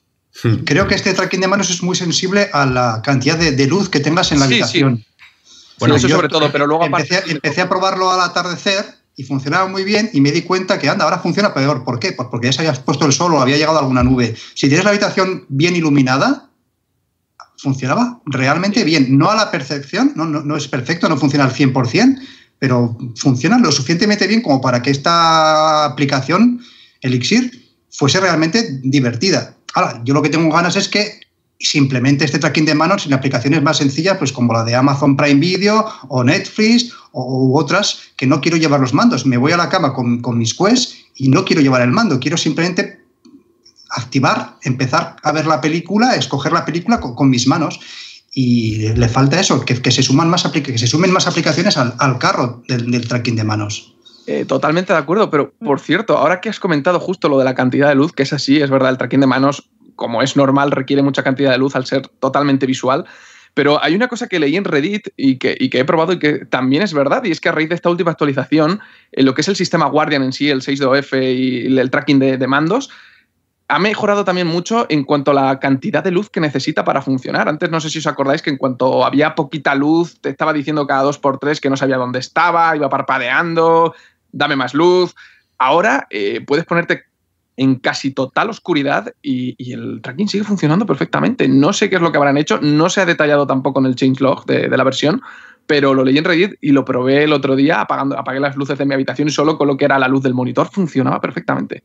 Creo que este tracking de manos es muy sensible a la cantidad de luz que tengas en la habitación. Sí. Bueno, sí, eso sobre todo, pero luego empecé a probarlo al atardecer y funcionaba muy bien y me di cuenta que, ahora funciona peor. ¿Por qué? Pues porque ya se había puesto el sol o había llegado alguna nube. Si tienes la habitación bien iluminada, funcionaba realmente bien. No a la perfección, no es perfecto, no funciona al 100%, pero funciona lo suficientemente bien como para que esta aplicación, Elixir, fuese realmente divertida. Ahora, yo lo que tengo ganas es que simplemente este tracking de manos en aplicaciones más sencillas, pues como la de Amazon Prime Video o Netflix u otras, que no quiero llevar los mandos. Me voy a la cama con mis Quest y no quiero llevar el mando, quiero simplemente activar, empezar a ver la película, escoger la película con mis manos. Y le falta eso, que se sumen más aplicaciones al carro del tracking de manos. Totalmente de acuerdo, pero por cierto, ahora que has comentado justo lo de la cantidad de luz, que es así, es verdad, el tracking de manos, como es normal, requiere mucha cantidad de luz al ser totalmente visual, pero hay una cosa que leí en Reddit y que he probado y que también es verdad, y es que a raíz de esta última actualización, lo que es el sistema Guardian en sí, el 6.2F y el tracking de mandos, ha mejorado también mucho en cuanto a la cantidad de luz que necesita para funcionar. Antes no sé si os acordáis que en cuanto había poquita luz, te estaba diciendo cada 2x3 que no sabía dónde estaba, iba parpadeando, dame más luz. Ahora puedes ponerte en casi total oscuridad y el tracking sigue funcionando perfectamente. No sé qué es lo que habrán hecho, no se ha detallado tampoco en el changelog de la versión, pero lo leí en Reddit y lo probé el otro día, apagué las luces de mi habitación y solo con lo que era la luz del monitor funcionaba perfectamente.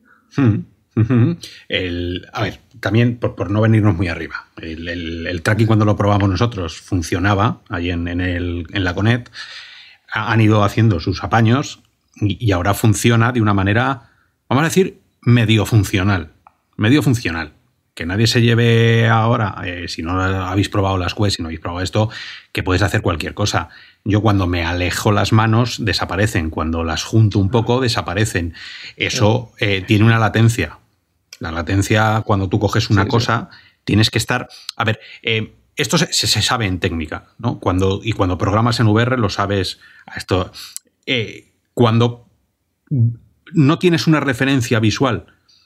A ver, también por no venirnos muy arriba, el tracking cuando lo probamos nosotros funcionaba ahí en la Connect. Han ido haciendo sus apaños y ahora funciona de una manera, vamos a decir, medio funcional. Que nadie se lleve ahora, si no habéis probado las Quest, si no habéis probado esto, que puedes hacer cualquier cosa. Yo cuando me alejo las manos desaparecen, cuando las junto un poco desaparecen. Eso tiene una latencia. La latencia, cuando tú coges una cosa, tienes que estar... A ver, esto se sabe en técnica, ¿no? Cuando programas en VR lo sabes. Esto, cuando no tienes una referencia visual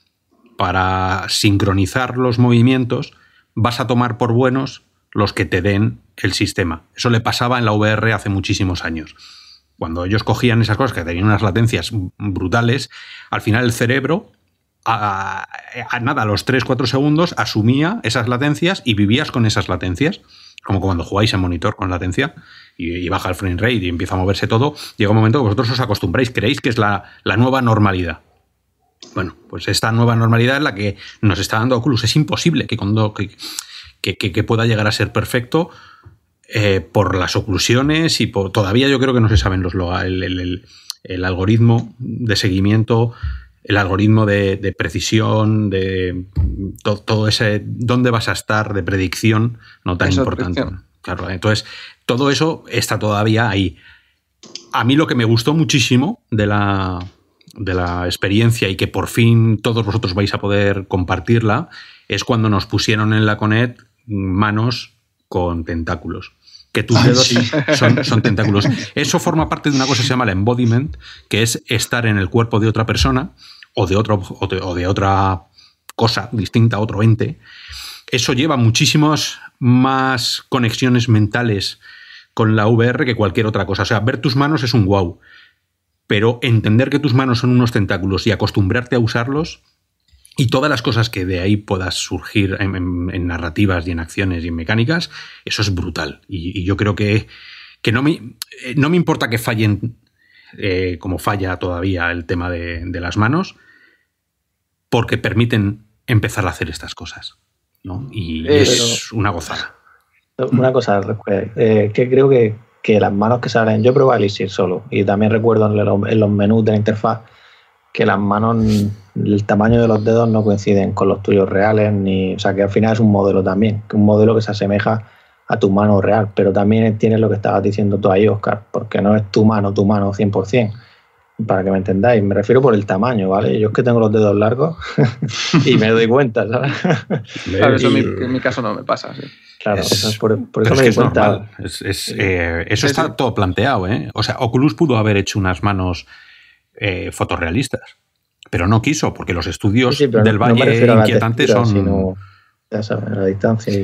para sincronizar los movimientos, vas a tomar por buenos los que te den el sistema. Eso le pasaba en la VR hace muchísimos años. Cuando ellos cogían esas cosas que tenían unas latencias brutales, al final el cerebro, a los 3-4 segundos, asumía esas latencias y vivías con esas latencias. Como cuando jugáis en monitor con latencia y baja el frame rate y empieza a moverse todo, llega un momento que vosotros os acostumbráis, creéis que es la nueva normalidad. Bueno, pues esta nueva normalidad es la que nos está dando Oculus. Es imposible que pueda llegar a ser perfecto por las oclusiones y todavía yo creo que no se saben el algoritmo de seguimiento, el algoritmo de precisión, de todo ese dónde vas a estar, de predicción, no tan importante. Claro, entonces todo eso está todavía ahí. A mí lo que me gustó muchísimo de la experiencia y que por fin todos vosotros vais a poder compartirla es cuando nos pusieron en la Connect manos con tentáculos. Que tus dedos son tentáculos. Eso forma parte de una cosa que se llama el embodiment, que es estar en el cuerpo de otra persona o de otra cosa distinta, otro ente. Eso lleva muchísimas más conexiones mentales con la VR que cualquier otra cosa. O sea, ver tus manos es un wow. Pero entender que tus manos son unos tentáculos y acostumbrarte a usarlos y todas las cosas que de ahí puedas surgir en narrativas y en acciones y en mecánicas, eso es brutal. Y yo creo que no me importa que fallen como falla todavía el tema de las manos, porque permiten empezar a hacer estas cosas, ¿no? Y es una gozada. Una cosa, que creo que las manos que salen, yo he probado Elixir solo y también recuerdo en los menús de la interfaz que las manos, el tamaño de los dedos no coinciden con los tuyos reales, o sea que al final es un modelo también, un modelo que se asemeja a tu mano real, pero también tienes lo que estabas diciendo tú ahí, Óscar, porque no es tu mano 100%, para que me entendáis, me refiero por el tamaño, ¿vale? Yo es que tengo los dedos largos y me doy cuenta, ¿sabes? Claro, eso en mi caso no me pasa, sí. Claro, por eso me doy cuenta. Eso está todo planteado, ¿eh? O sea, Oculus pudo haber hecho unas manos fotorrealistas, pero no quiso, porque los estudios del Valle inquietantes son... Sino, ya sabes, la distancia y tal.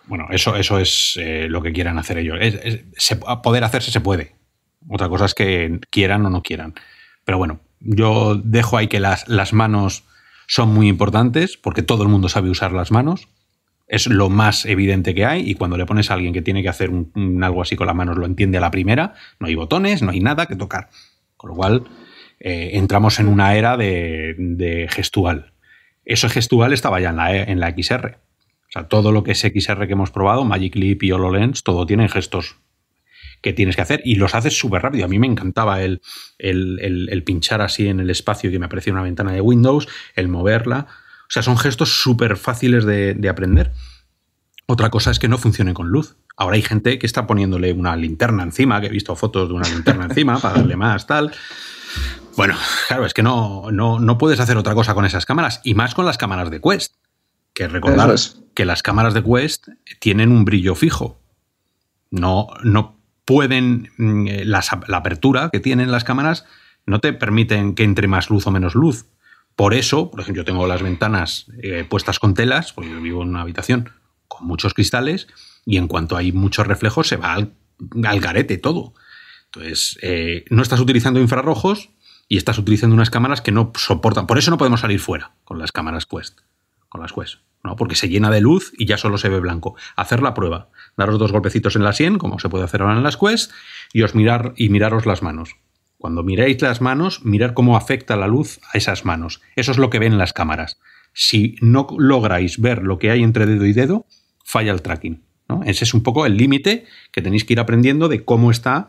Bueno, eso es lo que quieran hacer ellos. Poder hacerse se puede. Otra cosa es que quieran o no quieran. Pero bueno, yo dejo ahí que las manos son muy importantes porque todo el mundo sabe usar las manos. Es lo más evidente que hay, y cuando le pones a alguien que tiene que hacer algo así con las manos lo entiende a la primera. No hay botones, no hay nada que tocar. Con lo cual entramos en una era de gestual. Eso gestual estaba ya en la XR. O sea, todo lo que es XR que hemos probado, Magic Leap y HoloLens, todo tienen gestos que tienes que hacer y los haces súper rápido. A mí me encantaba el pinchar así en el espacio que me aparecía una ventana de Windows, el moverla. O sea, son gestos súper fáciles de aprender. Otra cosa es que no funcione con luz. Ahora hay gente que está poniéndole una linterna encima, que he visto fotos de una linterna encima para darle más, tal. Bueno, claro, es que no puedes hacer otra cosa con esas cámaras, y más con las cámaras de Quest. Que recordar que las cámaras de Quest tienen un brillo fijo. No pueden... La apertura que tienen las cámaras no te permiten que entre más luz o menos luz. Por eso, por ejemplo, yo tengo las ventanas puestas con telas, porque yo vivo en una habitación con muchos cristales, y en cuanto hay muchos reflejos se va al garete todo. Entonces, no estás utilizando infrarrojos y estás utilizando unas cámaras que no soportan. Por eso no podemos salir fuera con las cámaras Quest, con las Quest, ¿no? Porque se llena de luz y ya solo se ve blanco. Hacer la prueba, daros 2 golpecitos en la sien, como se puede hacer ahora en las Quest, y miraros las manos. Cuando miréis las manos, mirar cómo afecta la luz a esas manos. Eso es lo que ven las cámaras. Si no lográis ver lo que hay entre dedo y dedo, falla el tracking, ¿no? Ese es un poco el límite que tenéis que ir aprendiendo de cómo está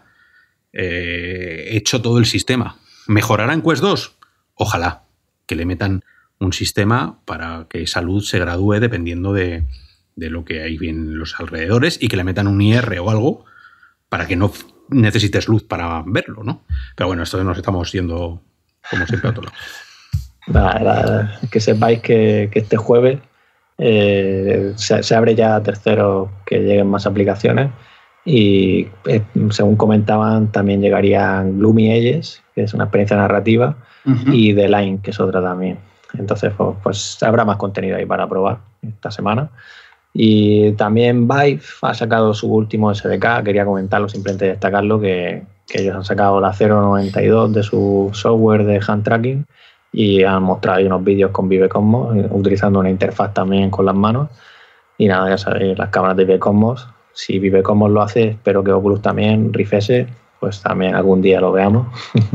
hecho todo el sistema. ¿Mejorará en Quest 2? Ojalá que le metan un sistema para que esa luz se gradúe dependiendo de lo que hay en los alrededores, y que le metan un IR o algo para que no necesites luz para verlo, ¿no? Pero bueno, esto nos estamos yendo como siempre a otro lado. Que sepáis que este jueves se abre ya tercero, que lleguen más aplicaciones, y según comentaban también llegarían Gloomy Ages, que es una experiencia narrativa, y The Line, que es otra también. Entonces pues habrá más contenido ahí para probar esta semana. Y también Vive ha sacado su último SDK. Quería comentarlo, simplemente destacarlo, que ellos han sacado la 0.92 de su software de hand tracking, y han mostrado ahí unos vídeos con Vive Cosmos, utilizando una interfaz también con las manos. Y nada, ya sabéis, las cámaras de Vive Cosmos. Si Vive Cosmos lo hace, espero que Oculus también, Rift S, pues también algún día lo veamos.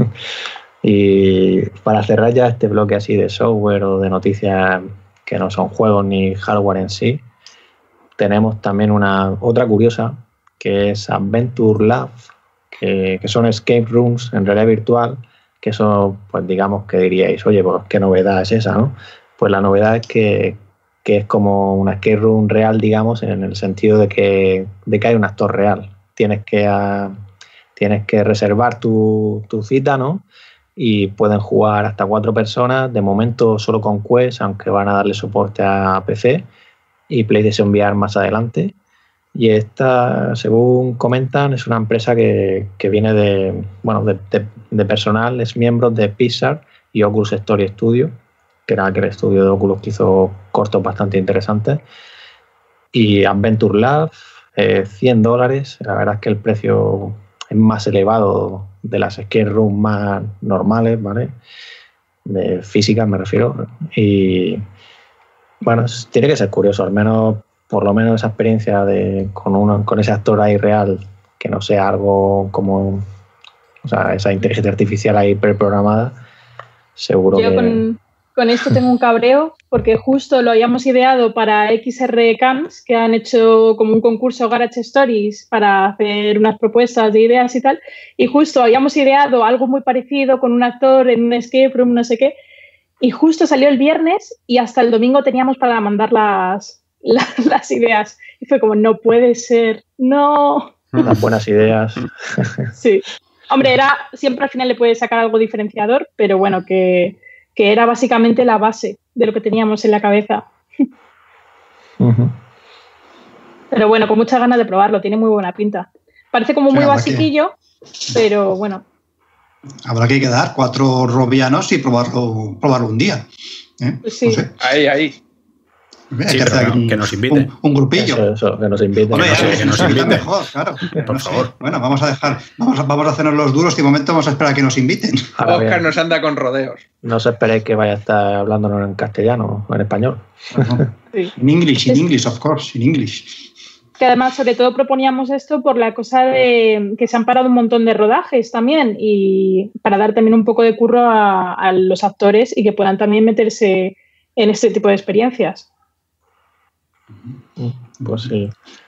Y para cerrar ya este bloque así de software o de noticias que no son juegos ni hardware en sí, tenemos también otra curiosa, que es Adventure Lab, que son escape rooms en realidad virtual, que eso, pues digamos que diríais, oye, pues qué novedad es esa, ¿no? Pues la novedad es que es como una escape room real, digamos, en el sentido de que hay un actor real. Tienes que reservar tu cita, ¿no? Y pueden jugar hasta 4 personas, de momento solo con Quest, aunque van a darle soporte a PC y PlayStation VR más adelante. Y esta, según comentan, es una empresa que viene de personal, es miembro de Pixar y Oculus Story Studio, que era aquel estudio de Oculus que hizo cortos bastante interesantes. Y Adventure Lab, $100. La verdad es que el precio es más elevado de las escape rooms más normales, ¿vale? De físicas me refiero. Y bueno, tiene que ser curioso, al menos, por lo menos esa experiencia con ese actor ahí real, que no sea algo como, o sea, esa inteligencia artificial ahí preprogramada, seguro yo que... Con esto tengo un cabreo, porque justo lo habíamos ideado para XR Camps, que han hecho como un concurso Garage Stories para hacer unas propuestas de ideas y tal, y justo habíamos ideado algo muy parecido con un actor en un escape room, no sé qué, y justo salió el viernes y hasta el domingo teníamos para mandar las ideas. Y fue como, no puede ser, no. Unas buenas ideas. Sí. Hombre, siempre al final le puedes sacar algo diferenciador, pero bueno, que era básicamente la base de lo que teníamos en la cabeza. Pero bueno, con muchas ganas de probarlo, tiene muy buena pinta. Parece como muy basiquillo, pero bueno. Habrá que quedar 4 robianos y probarlo un día. Pues sí. No sé. Ahí. Sí, pero que nos inviten. Un grupillo. Eso, que nos inviten. Hombre, que nos inviten. Mejor, claro. Por favor. Bueno, vamos a hacernos los duros y de momento vamos a esperar a que nos inviten. Oscar nos anda con rodeos. No os esperéis que vaya a estar hablándonos en castellano o en español. Sí. In English, of course, in English. Que además, sobre todo, proponíamos esto por la cosa de que se han parado un montón de rodajes también y para dar también un poco de curro a los actores y que puedan también meterse en este tipo de experiencias. Pues sí.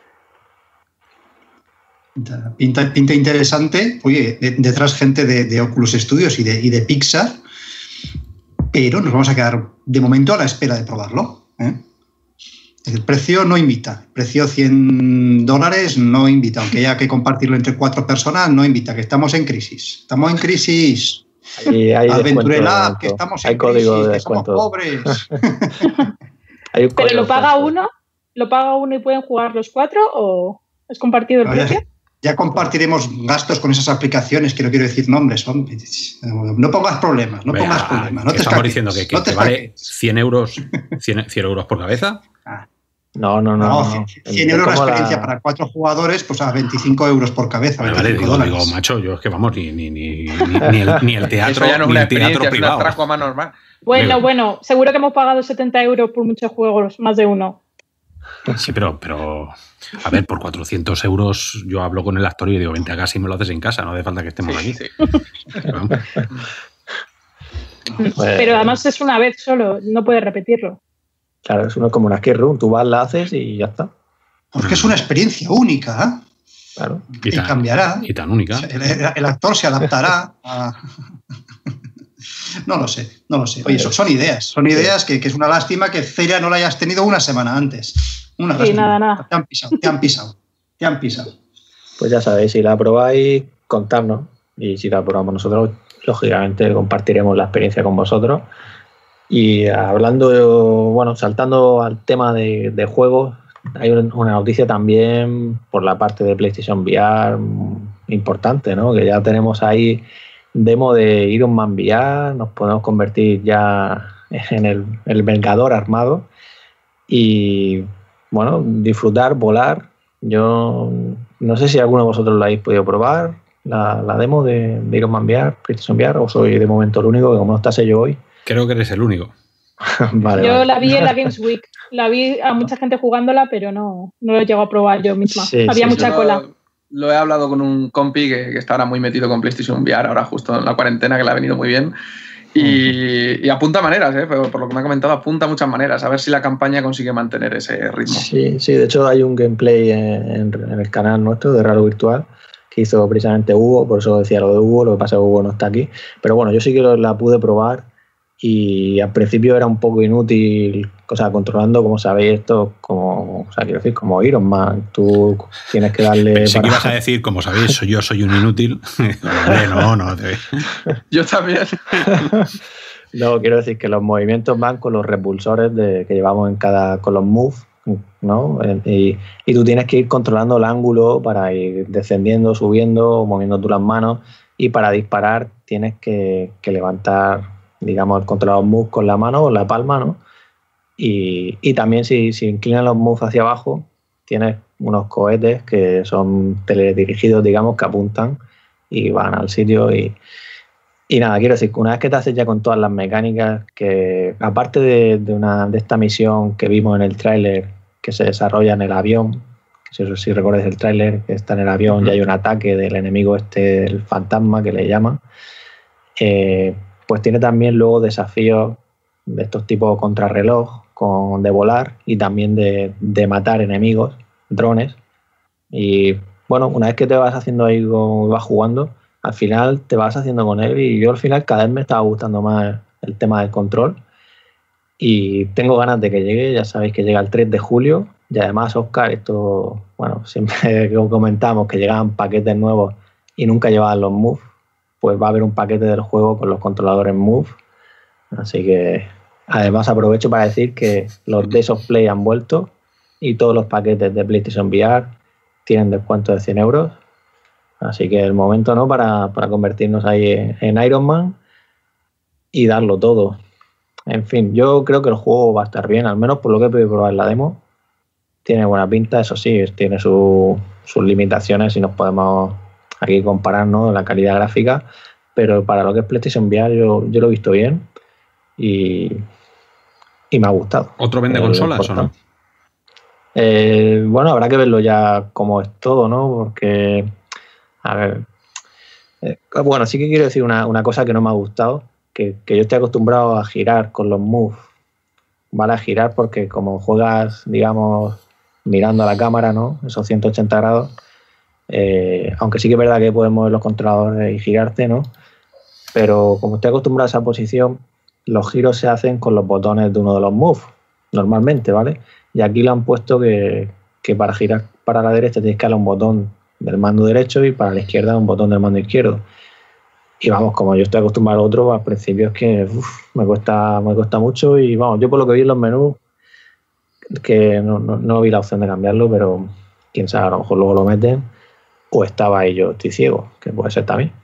Pinta interesante. Oye, detrás gente de Oculus Studios y de Pixar, pero nos vamos a quedar de momento a la espera de probarlo, ¿eh? El precio no invita. El precio $100 no invita. Aunque haya que compartirlo entre 4 personas, no invita. Que estamos en crisis. Estamos en crisis. Hay Adventure descuento, Lab, que estamos en código crisis, de que somos descuento. pobres. ¿Pero lo paga uno? ¿Lo paga uno y pueden jugar los 4 o es compartido el precio? Ya compartiremos gastos con esas aplicaciones, que no quiero decir nombres. No pongas problemas, no pongas problemas. No te estamos diciendo que no te vale 100 euros por cabeza. No. 100 euros la experiencia para 4 jugadores, pues a 25 euros por cabeza. Vale, digo, macho, yo es que vamos, ni el teatro, eso ya no es ni una el teatro experiencia, privado. es un atraco más normal. Bueno, seguro que hemos pagado 70 euros por muchos juegos, más de uno. Sí, pero a ver, por 400 euros yo hablo con el actor y digo, vente a casa y me lo haces en casa, no hace falta que estemos aquí. Sí. Pero además es una vez solo, no puedes repetirlo. Claro, es como una escape room, tú vas, la haces y ya está. Porque es una experiencia única, ¿eh? Claro. Y cambiará. Y tan única. El actor se adaptará a... No lo sé. Oye, son ideas que es una lástima que Celia no la hayas tenido una semana antes. Sí, nada. Te han pisado. Pues ya sabéis, si la probáis, contadnos. Y si la probamos nosotros, lógicamente compartiremos la experiencia con vosotros. Y saltando al tema de juegos, hay una noticia también por la parte de PlayStation VR importante, ¿no? Que ya tenemos ahí demo de Iron Man VR, nos podemos convertir ya en el Vengador armado y, bueno, disfrutar, volar. Yo no sé si alguno de vosotros lo habéis podido probar, la demo de Iron Man VR, PlayStation VR, o soy de momento el único, que como no está sello hoy. Creo que eres el único. Yo la vi en la Games Week. La vi a mucha gente jugándola, pero no lo he llegado a probar yo misma. Había mucha cola. Lo he hablado con un compi que está ahora muy metido con PlayStation VR, ahora justo en la cuarentena, que le ha venido muy bien. Y apunta maneras, por lo que me ha comentado, apunta muchas maneras. A ver si la campaña consigue mantener ese ritmo. Sí, de hecho hay un gameplay en el canal nuestro de Raro Virtual que hizo precisamente Hugo, por eso decía lo de Hugo, lo que pasa es que Hugo no está aquí. Pero bueno, yo sí que la pude probar y al principio era un poco inútil, o sea, controlando, como sabéis, esto como Iron Man, tú tienes que darle... Pensé que ibas a decir, como sabéis, yo soy un inútil. No. Yo también. No, quiero decir que los movimientos van con los repulsores que llevamos con los moves, ¿no? Y tú tienes que ir controlando el ángulo para ir descendiendo, subiendo, moviendo tú las manos, y para disparar tienes que levantar, digamos, el controlador moves con la mano o la palma, ¿no? Y también si inclinan los moves hacia abajo, tienes unos cohetes que son teledirigidos, digamos, que apuntan y van al sitio y nada, quiero decir que una vez que te haces ya con todas las mecánicas, que aparte de esta misión que vimos en el tráiler que se desarrolla en el avión, que si recuerdas el tráiler, que está en el avión y hay un ataque del enemigo el fantasma que le llaman, pues tiene también luego desafíos de estos tipos contrarreloj, de volar y también de matar enemigos, drones. Y bueno, una vez que te vas haciendo ahí, vas jugando, al final te vas haciendo con él y yo al final cada vez me estaba gustando más el tema del control y tengo ganas de que llegue. Ya sabéis que llega el 3 de julio y además, Oscar, esto, bueno, siempre que comentamos que llegaban paquetes nuevos y nunca llevaban los Move, pues va a haber un paquete del juego con los controladores Move, así que además aprovecho para decir que los Days of Play han vuelto y todos los paquetes de PlayStation VR tienen descuento de 100 euros. Así que el momento, ¿no?, para convertirnos ahí en Iron Man y darlo todo. En fin, yo creo que el juego va a estar bien, al menos por lo que he podido probar en la demo. Tiene buena pinta, eso sí, tiene sus limitaciones y nos podemos aquí comparar, ¿no?, la calidad gráfica, pero para lo que es PlayStation VR yo lo he visto bien y me ha gustado. ¿Otro vende consolas o no? Bueno, habrá que verlo ya como es todo, ¿no? Porque, a ver, bueno, sí que quiero decir una cosa que no me ha gustado, que yo estoy acostumbrado a girar con los moves, ¿vale? A girar porque como juegas, digamos, mirando a la cámara, ¿no?, esos 180 grados, aunque sí que es verdad que puedes mover los controladores y girarte, ¿no? Pero como estoy acostumbrado a esa posición, los giros se hacen con los botones de uno de los moves, normalmente, ¿vale? Y aquí lo han puesto que para girar para la derecha tienes que darle un botón del mando derecho y para la izquierda un botón del mando izquierdo. Y vamos, como yo estoy acostumbrado al otro, al principio es que me cuesta mucho y vamos, yo por lo que vi en los menús, que no vi la opción de cambiarlo, pero quién sabe, a lo mejor luego lo meten o estaba ahí yo estoy ciego, que puede ser también.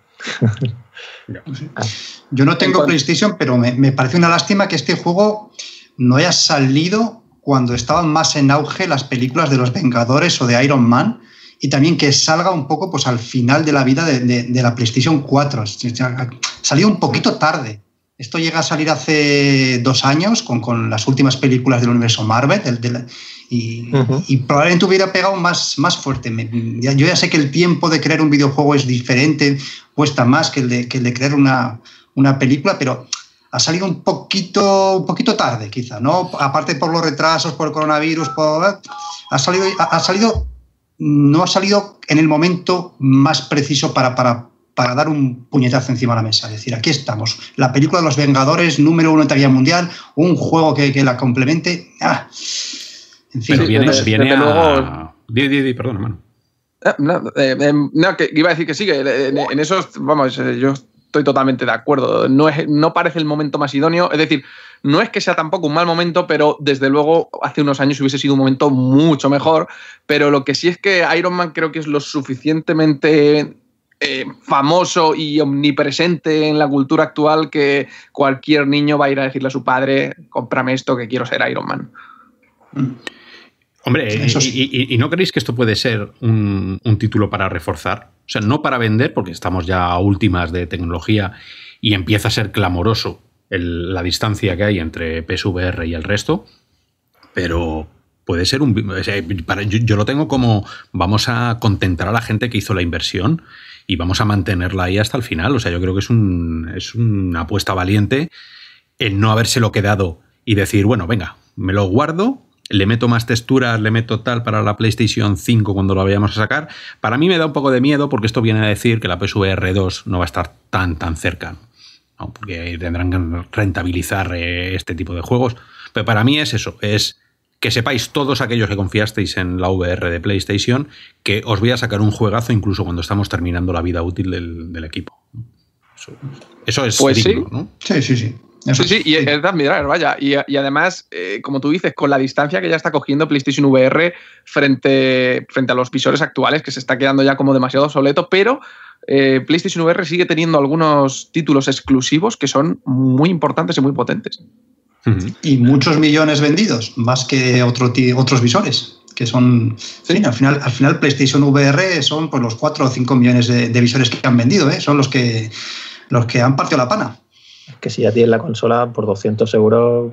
Yo no tengo PlayStation, pero me parece una lástima que este juego no haya salido cuando estaban más en auge las películas de los Vengadores o de Iron Man, y también que salga un poco pues al final de la vida de la PlayStation 4. Salió un poquito tarde. Esto llega a salir hace 2 años con las últimas películas del universo Marvel y probablemente hubiera pegado más fuerte. Yo ya sé que el tiempo de crear un videojuego es diferente, cuesta más que el de crear una película, pero ha salido un poquito tarde, quizá, ¿no? Aparte por los retrasos, por el coronavirus, no ha salido en el momento más preciso para dar un puñetazo encima de la mesa. Es decir, aquí estamos. La película de los Vengadores, número 1 en taquilla mundial, un juego que la complemente. En fin. Pero viene a... luego... Perdón, hermano. Que iba a decir que sí, que en eso, vamos, yo estoy totalmente de acuerdo. No parece el momento más idóneo. Es decir, no es que sea tampoco un mal momento, pero desde luego hace unos años hubiese sido un momento mucho mejor. Pero lo que sí es que Iron Man creo que es lo suficientemente famoso y omnipresente en la cultura actual que cualquier niño va a ir a decirle a su padre: cómprame esto que quiero ser Iron Man. Hombre, ¿y no creéis que esto puede ser un título para reforzar? O sea, no para vender, porque estamos ya a últimas de tecnología y empieza a ser clamoroso la distancia que hay entre PSVR y el resto, pero puede ser yo lo tengo como vamos a contentar a la gente que hizo la inversión y vamos a mantenerla ahí hasta el final. O sea, yo creo que es una apuesta valiente el no habérselo quedado y decir, bueno, venga, me lo guardo, le meto más texturas, le meto tal para la PlayStation 5 cuando lo vayamos a sacar. Para mí me da un poco de miedo porque esto viene a decir que la PSVR 2 no va a estar tan cerca, ¿no? Porque tendrán que rentabilizar este tipo de juegos. Pero para mí es eso, es que sepáis todos aquellos que confiasteis en la VR de PlayStation que os voy a sacar un juegazo incluso cuando estamos terminando la vida útil del equipo. Eso es pues digno, sí. ¿no? Sí, y es de admirar, vaya. Y además, como tú dices, con la distancia que ya está cogiendo PlayStation VR frente a los visores actuales, que se está quedando ya como demasiado obsoleto, pero PlayStation VR sigue teniendo algunos títulos exclusivos que son muy importantes y muy potentes. Y muchos millones vendidos, más que otros visores, que son... Sí. Al final PlayStation VR son pues, los 4 o 5 millones de visores que han vendido, son los que han partido la pana. Que si ya tienes la consola por 200 euros,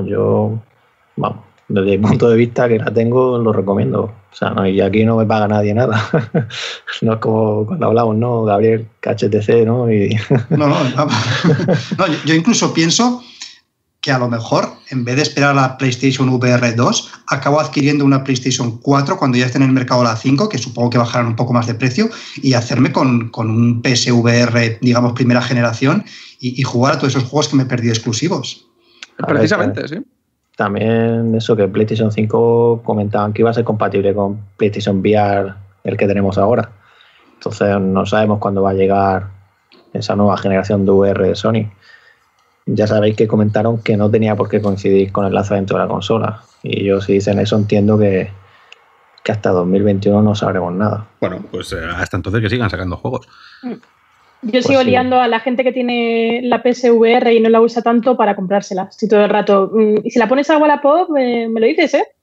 desde mi punto de vista que la tengo, lo recomiendo. O sea, no, y aquí no me paga nadie nada. No es como cuando hablamos, ¿no, Gabriel? HTC, ¿no? No, yo incluso pienso que a lo mejor, en vez de esperar a la PlayStation VR 2, acabo adquiriendo una PlayStation 4 cuando ya esté en el mercado la 5, que supongo que bajarán un poco más de precio, y hacerme con un PSVR, digamos, primera generación, y jugar a todos esos juegos que me he perdido exclusivos. Precisamente, sí. También eso, que PlayStation 5 comentaban que iba a ser compatible con PlayStation VR, el que tenemos ahora. Entonces no sabemos cuándo va a llegar esa nueva generación de VR de Sony. Ya sabéis que comentaron que no tenía por qué coincidir con el lanzamiento de la consola. Y yo, si dicen eso, entiendo que hasta 2021 no sabremos nada. Bueno, pues hasta entonces que sigan sacando juegos. Yo sigo liando a la gente que tiene la PSVR y no la usa tanto para comprársela. Si todo el rato. Y si la pones a Wallapop, me lo dices, ¿eh?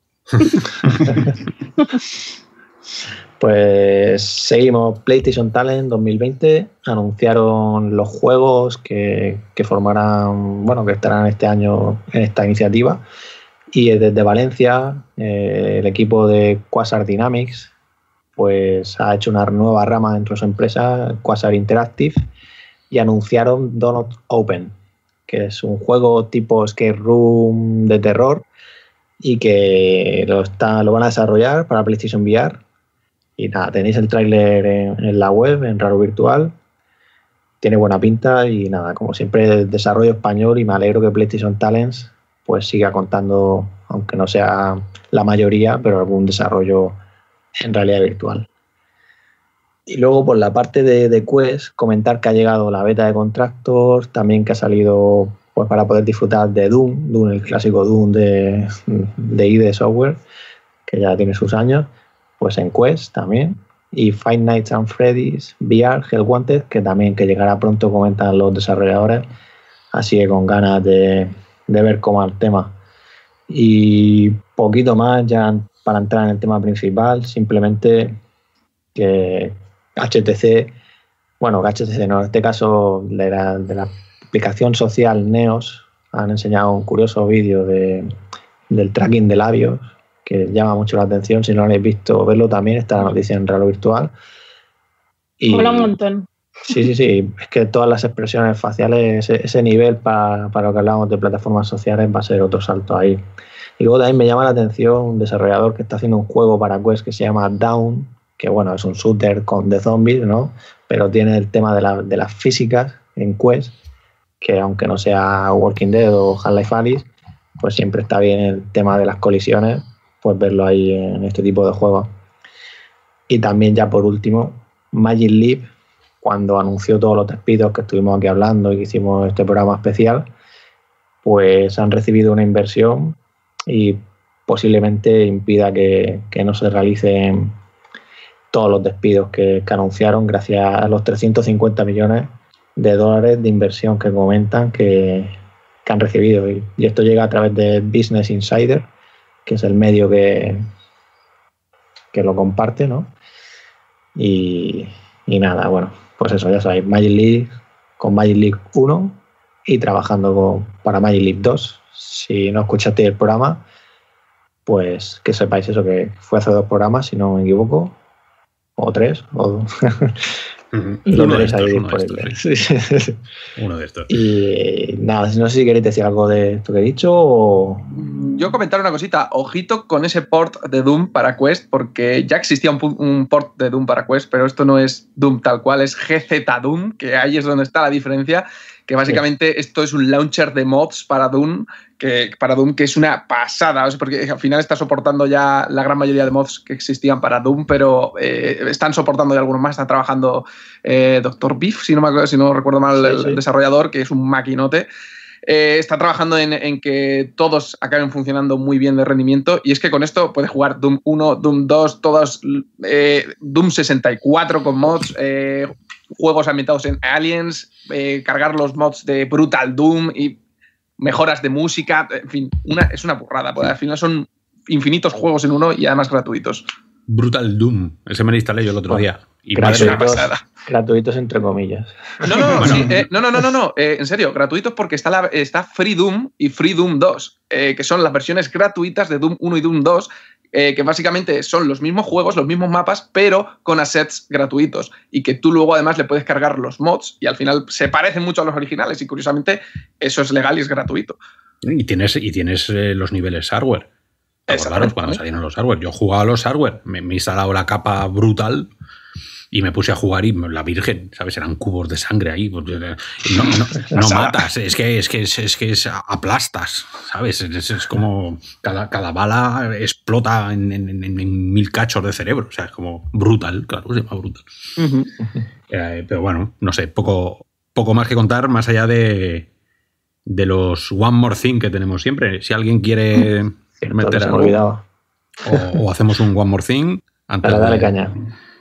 Pues seguimos. PlayStation Talent 2020 anunciaron los juegos que formarán, bueno, que estarán este año en esta iniciativa. Y desde Valencia, el equipo de Quasar Dynamics pues ha hecho una nueva rama dentro de su empresa, Quasar Interactive, y anunciaron Donut Open, que es un juego tipo escape room de terror y que lo van a desarrollar para PlayStation VR. Y nada, tenéis el tráiler en la web, en Raro Virtual. Tiene buena pinta y nada, como siempre, desarrollo español, y me alegro que PlayStation Talents pues siga contando, aunque no sea la mayoría, pero algún desarrollo en realidad virtual. Y luego por la parte de Quest, comentar que ha llegado la beta de Contractors, también que ha salido pues para poder disfrutar de Doom, el clásico Doom de ID Software, que ya tiene sus años, pues en Quest también. Y Five Nights at Freddy's VR Hell Wanted, que también que llegará pronto, comentan los desarrolladores, así que con ganas de ver cómo es el tema. Y poquito más ya para entrar en el tema principal, simplemente que HTC no, en este caso de la aplicación social Neos, han enseñado un curioso vídeo del tracking de labios que llama mucho la atención. Si no lo habéis visto, verlo también, está la noticia en Raro Virtual. Y mola un montón. Sí, es que todas las expresiones faciales, ese nivel para lo que hablábamos de plataformas sociales, va a ser otro salto ahí. Y luego también me llama la atención un desarrollador que está haciendo un juego para Quest que se llama Down, que bueno, es un shooter de zombies, ¿no? Pero tiene el tema de las físicas en Quest, que aunque no sea Walking Dead o Half-Life Alyx, pues siempre está bien el tema de las colisiones, pues verlo ahí en este tipo de juegos. Y también ya por último, Magic Leap, cuando anunció todos los despidos que estuvimos aquí hablando y que hicimos este programa especial, pues han recibido una inversión y posiblemente impida que no se realicen todos los despidos que anunciaron, gracias a los 350 millones de dólares de inversión que comentan que han recibido. Y esto llega a través de Business Insider, que es el medio que lo comparte, ¿no? Y nada, bueno, pues eso, ya sabéis, Magic Leap con Magic Leap 1 y trabajando para Magic Leap 2. Si no escuchasteis el programa, pues que sepáis eso, que fue hace 2 programas, si no me equivoco, o 3, o Uno de estos. Y nada, no sé si queréis decir algo de esto que he dicho o... Yo comentar una cosita, ojito con ese port de Doom para Quest, porque ya existía un port de Doom para Quest, pero esto no es Doom tal cual, es GZ Doom, que ahí es donde está la diferencia, que básicamente esto es un launcher de mods para Doom, que es una pasada, o sea, porque al final está soportando ya la gran mayoría de mods que existían para Doom, pero están soportando ya algunos más, están trabajando Dr. Beef, si no recuerdo mal, el desarrollador, que es un maquinote. Está trabajando en que todos acaben funcionando muy bien de rendimiento, y es que con esto puedes jugar Doom 1, Doom 2, todos Doom 64 con mods, juegos ambientados en Aliens, cargar los mods de Brutal Doom y mejoras de música, en fin, es una burrada, porque al final son infinitos juegos en uno y además gratuitos. Brutal Doom, ese me lo instalé yo el otro día. Y es una pasada. Gratuitos entre comillas. No, en serio, gratuitos porque está Free Doom y Free Doom 2, que son las versiones gratuitas de Doom 1 y Doom 2, que básicamente son los mismos juegos, los mismos mapas, pero con assets gratuitos, y que tú luego además le puedes cargar los mods y al final se parecen mucho a los originales, y curiosamente eso es legal y es gratuito. Y tienes los niveles hardware. Claro, cuando salieron los hardware. Yo jugaba a los hardware, me he instalado la capa brutal y me puse a jugar y la virgen, ¿sabes? Eran cubos de sangre ahí. No matas, es que aplastas, ¿sabes? Es como cada bala explota en 1000 cachos de cerebro. O sea, es como brutal, claro, se llama brutal. Pero bueno, no sé, poco más que contar, más allá de los One More Thing que tenemos siempre. Si alguien quiere meter algo, o hacemos un One More Thing antes para darle caña.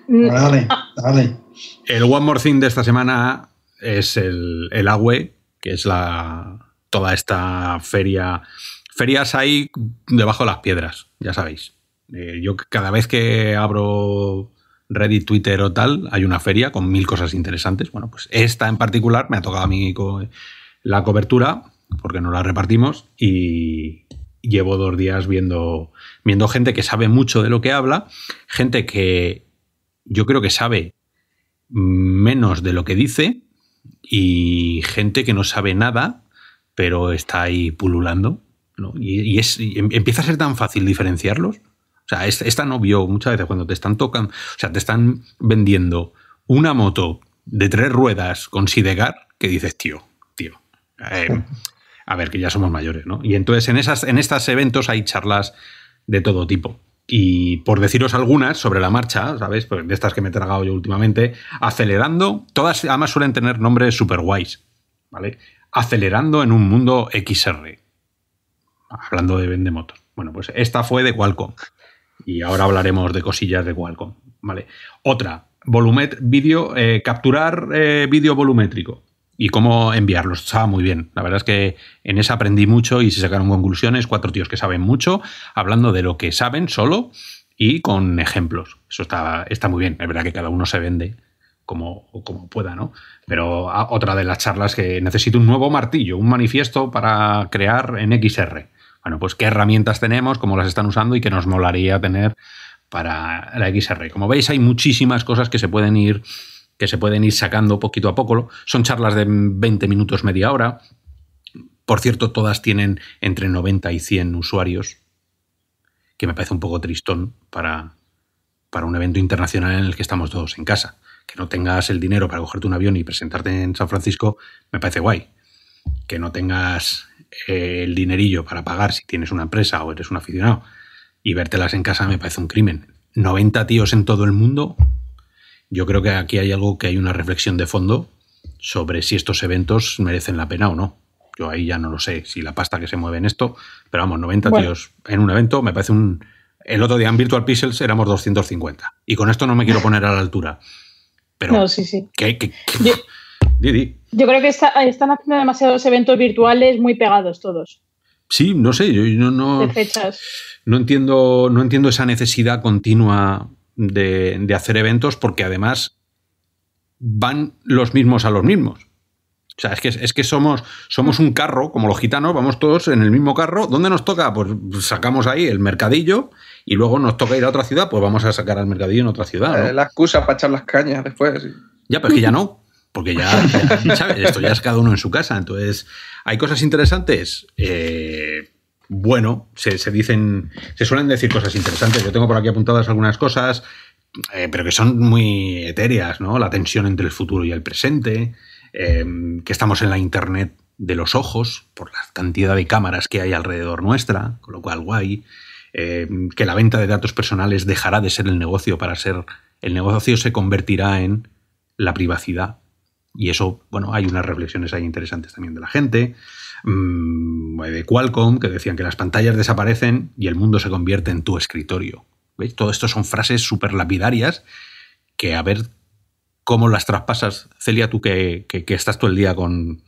Dale. El One More Thing de esta semana es el AWE, que es toda esta feria. Ferias hay debajo de las piedras, ya sabéis. Yo cada vez que abro Reddit, Twitter o tal, hay una feria con 1000 cosas interesantes. Bueno, pues esta en particular me ha tocado a mí la cobertura, porque no la repartimos, y llevo 2 días viendo gente que sabe mucho de lo que habla, gente que yo creo que sabe menos de lo que dice y gente que no sabe nada, pero está ahí pululando, ¿no? Y empieza a ser tan fácil diferenciarlos. O sea, es tan obvio muchas veces cuando te están tocando, o sea, te están vendiendo una moto de 3 ruedas con sidecar que dices, tío, a ver, que ya somos mayores, ¿no? Y entonces en estos eventos hay charlas de todo tipo. Y por deciros algunas sobre la marcha, ¿sabes? Pues de estas que me he tragado yo últimamente, Acelerando, todas además suelen tener nombres súper guays, ¿vale? Acelerando en un mundo XR. Hablando de vendemotos. Bueno, pues esta fue de Qualcomm. Y ahora hablaremos de cosillas de Qualcomm, ¿vale? Otra, capturar vídeo volumétrico y cómo enviarlos. Estaba muy bien. La verdad es que en esa aprendí mucho y se sacaron conclusiones. 4 tíos que saben mucho, hablando de lo que saben solo y con ejemplos. Eso está muy bien. Es verdad que cada uno se vende como pueda, ¿no? Pero otra de las charlas que necesito un nuevo martillo, un manifiesto para crear en XR. Bueno, pues qué herramientas tenemos, cómo las están usando y qué nos molaría tener para la XR. Como veis, hay muchísimas cosas que se pueden ir sacando poquito a poco. Son charlas de 20 minutos, media hora. Por cierto, todas tienen entre 90 y 100 usuarios, que me parece un poco tristón para un evento internacional en el que estamos todos en casa. Que no tengas el dinero para cogerte un avión y presentarte en San Francisco me parece guay. Que no tengas el dinerillo para pagar si tienes una empresa o eres un aficionado y vértelas en casa me parece un crimen. 90 tíos en todo el mundo. Yo creo que aquí hay una reflexión de fondo sobre si estos eventos merecen la pena o no. Yo ahí ya no lo sé, si la pasta que se mueve en esto, pero vamos, 90 tíos en un evento me parece El otro día en Virtual Pixels éramos 250 y con esto no me quiero poner a la altura. Pero no, sí. Yo creo que están haciendo demasiados eventos virtuales muy pegados todos. Sí, no sé, yo no de fechas. No entiendo esa necesidad continua de hacer eventos porque además van los mismos a los mismos. O sea, es que somos un carro, como los gitanos, vamos todos en el mismo carro. ¿Dónde nos toca? Pues sacamos ahí el mercadillo y luego nos toca ir a otra ciudad, pues vamos a sacar al mercadillo en otra ciudad, ¿no? La excusa para echar las cañas después. Sí. Ya, pero es que ya no. Porque ya ¿sabes? Esto ya es cada uno en su casa. Entonces, ¿hay cosas interesantes? Bueno, se suelen decir cosas interesantes. Yo tengo por aquí apuntadas algunas cosas, pero que son muy etéreas, ¿no? La tensión entre el futuro y el presente, que estamos en la Internet de los ojos, por la cantidad de cámaras que hay alrededor nuestra, con lo cual guay, que la venta de datos personales dejará de ser el negocio el negocio se convertirá en la privacidad. Y eso, bueno, hay unas reflexiones ahí interesantes también de la gente, de Qualcomm, que decían que las pantallas desaparecen y el mundo se convierte en tu escritorio. ¿Veis? Todo esto son frases súper lapidarias que a ver cómo las traspasas. Celia, tú que estás todo el día con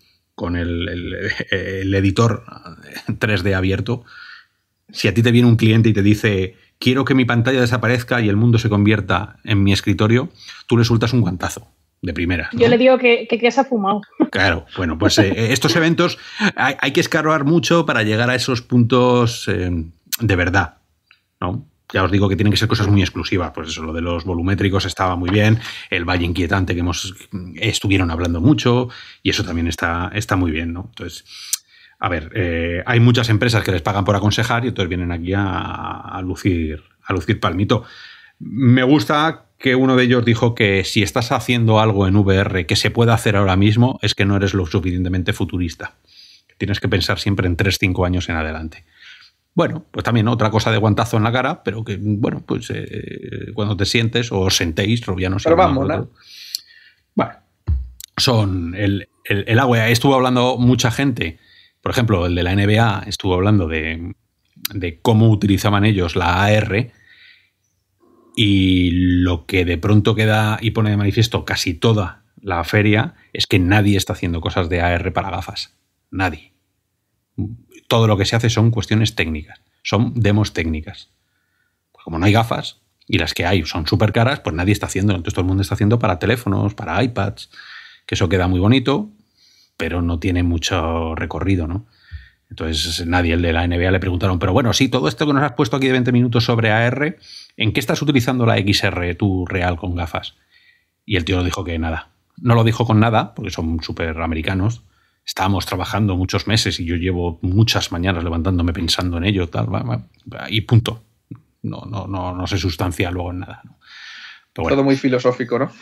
el editor 3D abierto, si a ti te viene un cliente y te dice quiero que mi pantalla desaparezca y el mundo se convierta en mi escritorio, tú le sueltas un guantazo. De primera, ¿no? Yo le digo que se ha fumado. Claro, bueno, pues estos eventos hay que escarbar mucho para llegar a esos puntos de verdad, ¿no? Ya os digo que tienen que ser cosas muy exclusivas, pues eso, lo de los volumétricos estaba muy bien, el Valle Inquietante que estuvieron hablando mucho y eso también está muy bien, ¿no? Entonces, a ver, hay muchas empresas que les pagan por aconsejar y entonces vienen aquí a lucir palmito. Me gusta que uno de ellos dijo que si estás haciendo algo en VR que se pueda hacer ahora mismo es que no eres lo suficientemente futurista. Tienes que pensar siempre en 3-5 años en adelante. Bueno, pues también otra cosa de guantazo en la cara, pero que, bueno, pues cuando te sientes o os sentéis, Robianos. Pero vamos, ¿no? Bueno, son el agua. Estuvo hablando mucha gente, por ejemplo, el de la NBA estuvo hablando de cómo utilizaban ellos la AR. Y lo que de pronto queda y pone de manifiesto casi toda la feria es que nadie está haciendo cosas de AR para gafas. Nadie. Todo lo que se hace son cuestiones técnicas, son demos técnicas. Pues como no hay gafas, y las que hay son súper caras, pues nadie está haciendo. Entonces todo el mundo está haciendo para teléfonos, para iPads, que eso queda muy bonito, pero no tiene mucho recorrido, ¿no? Entonces nadie, el de la NBA, le preguntaron, pero bueno, sí, todo esto que nos has puesto aquí de 20 minutos sobre AR, ¿en qué estás utilizando la XR tú real con gafas? Y el tío dijo que nada. No lo dijo con nada, porque son súper americanos. Estábamos trabajando muchos meses y yo llevo muchas mañanas levantándome pensando en ello, tal, y punto. No se sustancia luego en nada, ¿no? Pero bueno, todo muy filosófico, ¿no?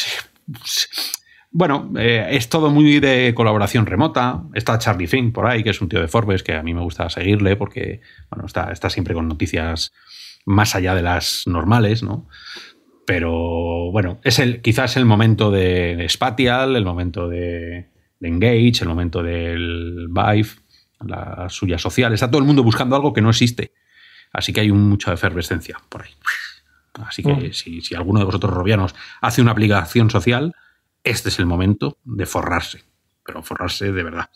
Bueno, es todo muy de colaboración remota. Está Charlie Fink por ahí, que es un tío de Forbes, que a mí me gusta seguirle porque bueno, está siempre con noticias más allá de las normales, ¿no? Pero bueno, quizás el momento de Spatial, el momento de Engage, el momento del Vive, la suya social. Está todo el mundo buscando algo que no existe. Así que hay mucha efervescencia por ahí. Así que si alguno de vosotros robianos hace una aplicación social, este es el momento de forrarse. Pero forrarse de verdad.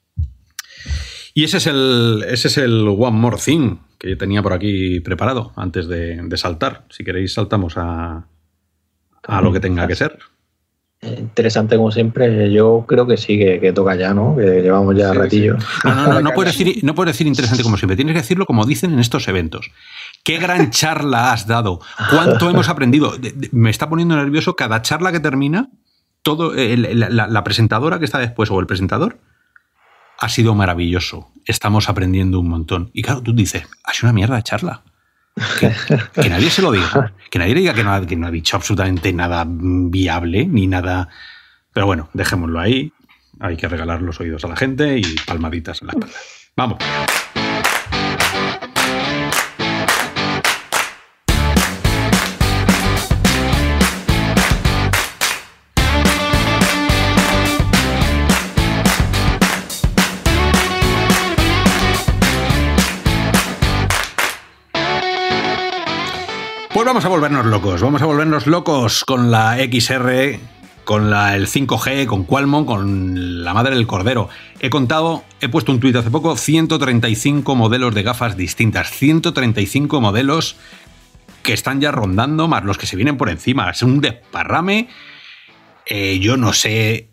Y ese es el One More Thing que yo tenía por aquí preparado antes de saltar. Si queréis, saltamos a lo que tenga que ser. Interesante como siempre. Yo creo que sí, que toca ya, ¿no? Que llevamos ya ratillo. Sí. No puedes decir interesante como siempre. Tienes que decirlo como dicen en estos eventos. ¿Qué gran charla has dado? ¿Cuánto hemos aprendido? Me está poniendo nervioso cada charla que termina. Todo la presentadora que está después o el presentador ha sido maravilloso. Estamos aprendiendo un montón. Y claro, tú dices, ha sido una mierda de charla. Que nadie se lo diga. Que nadie diga que no ha dicho absolutamente nada viable ni nada. Pero bueno, dejémoslo ahí. Hay que regalar los oídos a la gente y palmaditas en la espalda. Vamos. Pues vamos a volvernos locos con la XR, con el 5G, con Qualcomm, con la madre del cordero. He puesto un tuit hace poco, 135 modelos de gafas distintas, 135 modelos que están ya rondando, más los que se vienen por encima. Es un desparrame. Yo no sé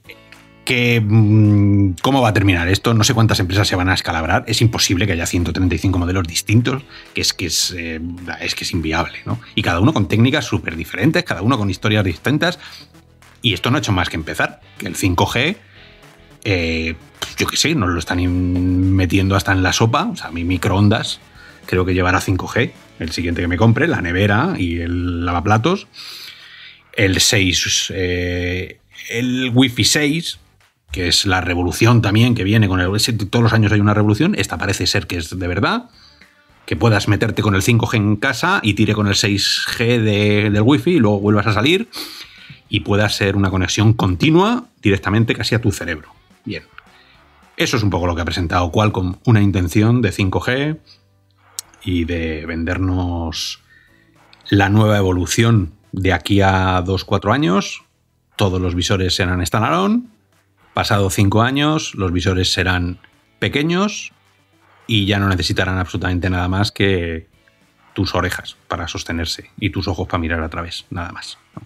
cómo va a terminar esto, no sé cuántas empresas se van a escalabrar, es imposible que haya 135 modelos distintos, que es inviable, ¿no? Y cada uno con técnicas súper diferentes, cada uno con historias distintas, y esto no ha hecho más que empezar, que el 5G, yo qué sé, nos lo están metiendo hasta en la sopa, o sea, mi microondas creo que llevará 5G, el siguiente que me compre, la nevera y el lavaplatos, el 6, el Wi-Fi 6, que es la revolución también que viene con todos los años hay una revolución, esta parece ser que es de verdad, que puedas meterte con el 5G en casa y tire con el 6G del Wi-Fi y luego vuelvas a salir y pueda ser una conexión continua directamente casi a tu cerebro. Bien, eso es un poco lo que ha presentado Qualcomm, una intención de 5G y de vendernos la nueva evolución de aquí a 2-4 años. Todos los visores serán standalone. Pasado 5 años, los visores serán pequeños y ya no necesitarán absolutamente nada más que tus orejas para sostenerse y tus ojos para mirar a través, nada más, ¿no?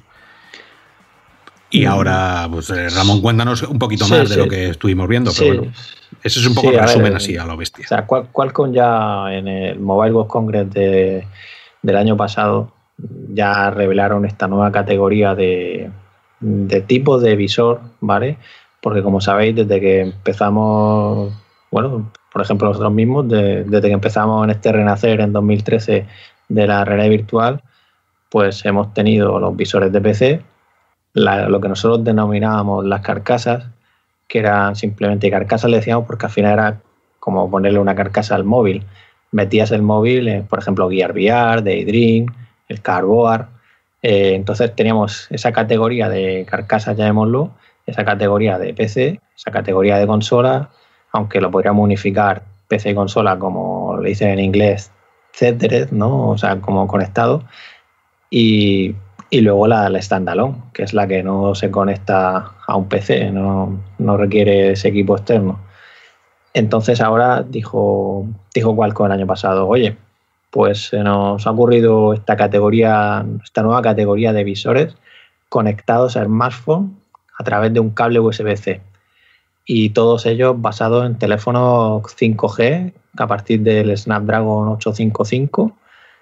Y ahora, pues Ramón, cuéntanos un poquito más de lo que estuvimos viendo, pero bueno, ese es un poco el resumen así a lo bestia. O sea, Qualcomm ya en el Mobile World Congress del año pasado ya revelaron esta nueva categoría de tipo de visor, ¿vale? Porque como sabéis, desde que empezamos, bueno, por ejemplo nosotros mismos, desde que empezamos en este renacer en 2013 de la realidad virtual, pues hemos tenido los visores de PC, lo que nosotros denominábamos las carcasas, que eran simplemente carcasas, le decíamos, porque al final era como ponerle una carcasa al móvil. Metías el móvil, por ejemplo, Gear VR, Daydream, el Cardboard. Entonces teníamos esa categoría de carcasas, llamémoslo, esa categoría de PC, esa categoría de consola, aunque lo podríamos unificar PC y consola, como le dicen en inglés, tethered, ¿no? O sea, como conectado. y luego la standalone, que es la que no se conecta a un PC, no requiere ese equipo externo. Entonces ahora dijo Qualcomm el año pasado, oye, pues se nos ha ocurrido esta nueva categoría de visores conectados a smartphone a través de un cable USB-C. Y todos ellos basados en teléfonos 5G a partir del Snapdragon 855.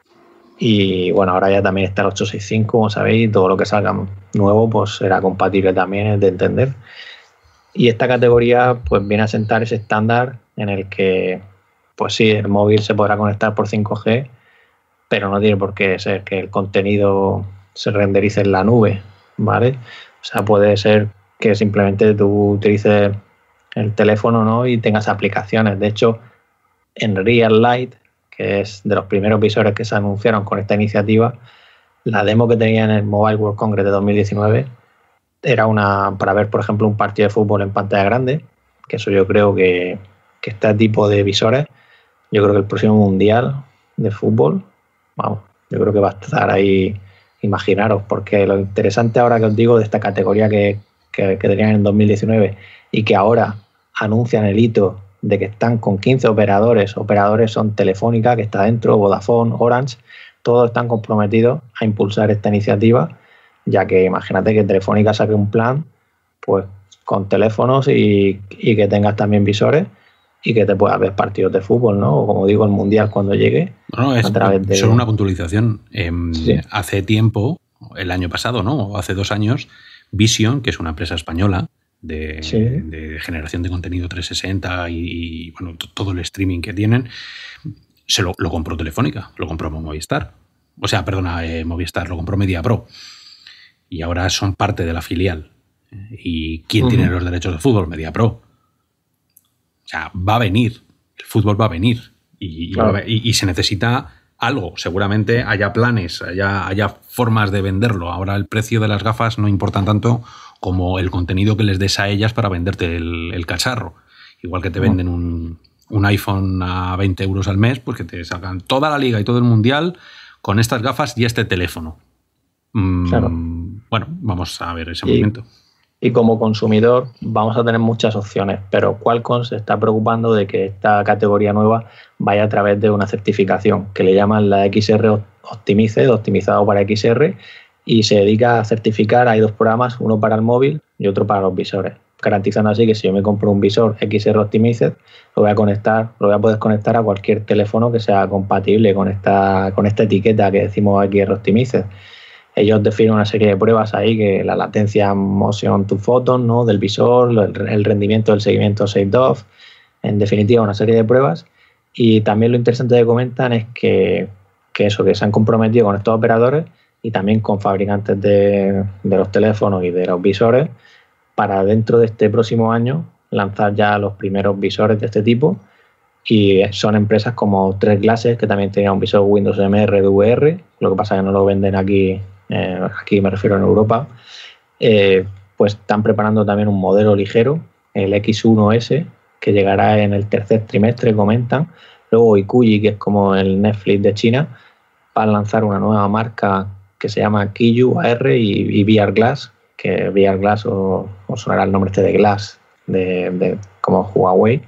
Y bueno, ahora ya también está el 865, como sabéis, todo lo que salga nuevo pues será compatible también, es de entender. Y esta categoría pues viene a sentar ese estándar en el que, pues sí, el móvil se podrá conectar por 5G, pero no tiene por qué ser que el contenido se renderice en la nube, ¿vale? O sea, puede ser que simplemente tú utilices el teléfono, ¿no? Y tengas aplicaciones. De hecho, en Real Light, que es de los primeros visores que se anunciaron con esta iniciativa, la demo que tenía en el Mobile World Congress de 2019 era para ver, por ejemplo, un partido de fútbol en pantalla grande, que eso yo creo que este tipo de visores, yo creo que el próximo mundial de fútbol, vamos, yo creo que va a estar ahí, imaginaros, porque lo interesante ahora que os digo de esta categoría que tenían en 2019 y que ahora anuncian el hito de que están con 15 operadores son Telefónica, que está dentro, Vodafone, Orange, todos están comprometidos a impulsar esta iniciativa, ya que imagínate que Telefónica saque un plan pues con teléfonos y que tengas también visores y que te puedas ver partidos de fútbol, ¿no? O como digo, el Mundial cuando llegue. No, es solo una puntualización. Sí. Hace tiempo, el año pasado, ¿no? O hace 2 años, Vision, que es una empresa española de generación de contenido 360 y bueno, todo el streaming que tienen, lo compró Telefónica, lo compró Movistar. O sea, perdona, Movistar, lo compró MediaPro. Y ahora son parte de la filial. ¿Y quién tiene los derechos de fútbol? MediaPro. O sea, va a venir. El fútbol va a venir. Y se necesita algo. Seguramente haya planes, haya formas de venderlo. Ahora el precio de las gafas no importa tanto como el contenido que les des a ellas para venderte el cacharro. Igual que te venden un iPhone a 20 euros al mes, pues que te sacan toda la liga y todo el mundial con estas gafas y este teléfono. Claro. Bueno, vamos a ver ese movimiento. Y como consumidor vamos a tener muchas opciones, pero Qualcomm se está preocupando de que esta categoría nueva vaya a través de una certificación que le llaman la XR Optimized, optimizado para XR, y se dedica a certificar. Hay 2 programas, uno para el móvil y otro para los visores, garantizando así que si yo me compro un visor XR Optimized, lo voy a poder conectar a cualquier teléfono que sea compatible con esta etiqueta que decimos XR Optimized. Ellos definen una serie de pruebas ahí, que la latencia motion to photon, ¿no?, del visor, el rendimiento del seguimiento shade-off, en definitiva una serie de pruebas. Y también lo interesante que comentan es que se han comprometido con estos operadores y también con fabricantes de los teléfonos y de los visores para dentro de este próximo año lanzar ya los primeros visores de este tipo. Y son empresas como 3 Glasses, que también tenía un visor Windows MR de VR, lo que pasa es que no lo venden aquí me refiero en Europa, pues están preparando también un modelo ligero, el X1S, que llegará en el 3er trimestre, comentan. Luego Ikuyi, que es como el Netflix de China, va a lanzar una nueva marca que se llama Kiyu AR y VR Glass, que VR Glass os sonará el nombre de Glass, de como Huawei.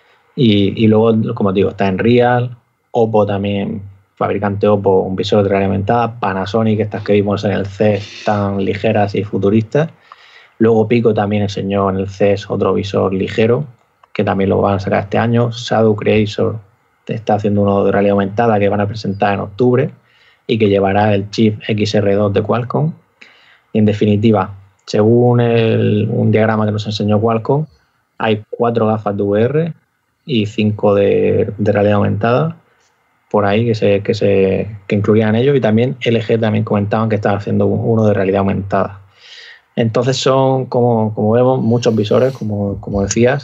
Y luego, como digo, está en Real, Oppo también, fabricante Oppo, un visor de realidad aumentada, Panasonic, estas que vimos en el CES tan ligeras y futuristas. Luego Pico también enseñó en el CES otro visor ligero, que también lo van a sacar este año. Shadow Creator está haciendo uno de realidad aumentada que van a presentar en octubre y que llevará el chip XR2 de Qualcomm. Y en definitiva, según un diagrama que nos enseñó Qualcomm, hay 4 gafas de VR y 5 de realidad aumentada por ahí que incluían ellos, y también LG también comentaban que estaban haciendo uno de realidad aumentada. Entonces son, como vemos, muchos visores, como decías,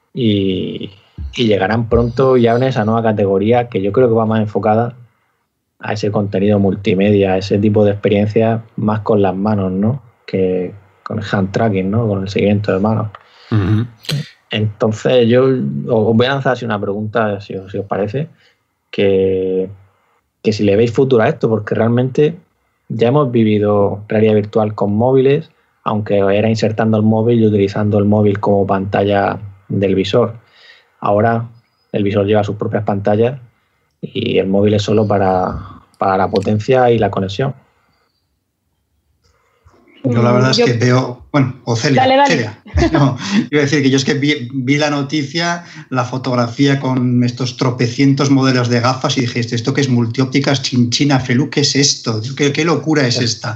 y llegarán pronto ya en esa nueva categoría que yo creo que va más enfocada a ese contenido multimedia, a ese tipo de experiencia más con las manos, ¿no?, que con el hand tracking, ¿no?, con el seguimiento de manos. Uh-huh. Entonces yo os voy a lanzar así una pregunta, si os parece, que si le veis futuro a esto, porque realmente Ya hemos vivido realidad virtual con móviles, aunque era insertando el móvil y utilizando el móvil como pantalla del visor. Ahora el visor lleva sus propias pantallas y el móvil es solo para la potencia y la conexión. Yo la verdad es que veo... Bueno, o Celia. Dale. Celia. No, iba a decir que yo es que vi la noticia, la fotografía con estos tropecientos modelos de gafas y dije, ¿esto qué es? Multiópticas, Chinchina, Felú, ¿qué es esto? ¿Qué locura es esta?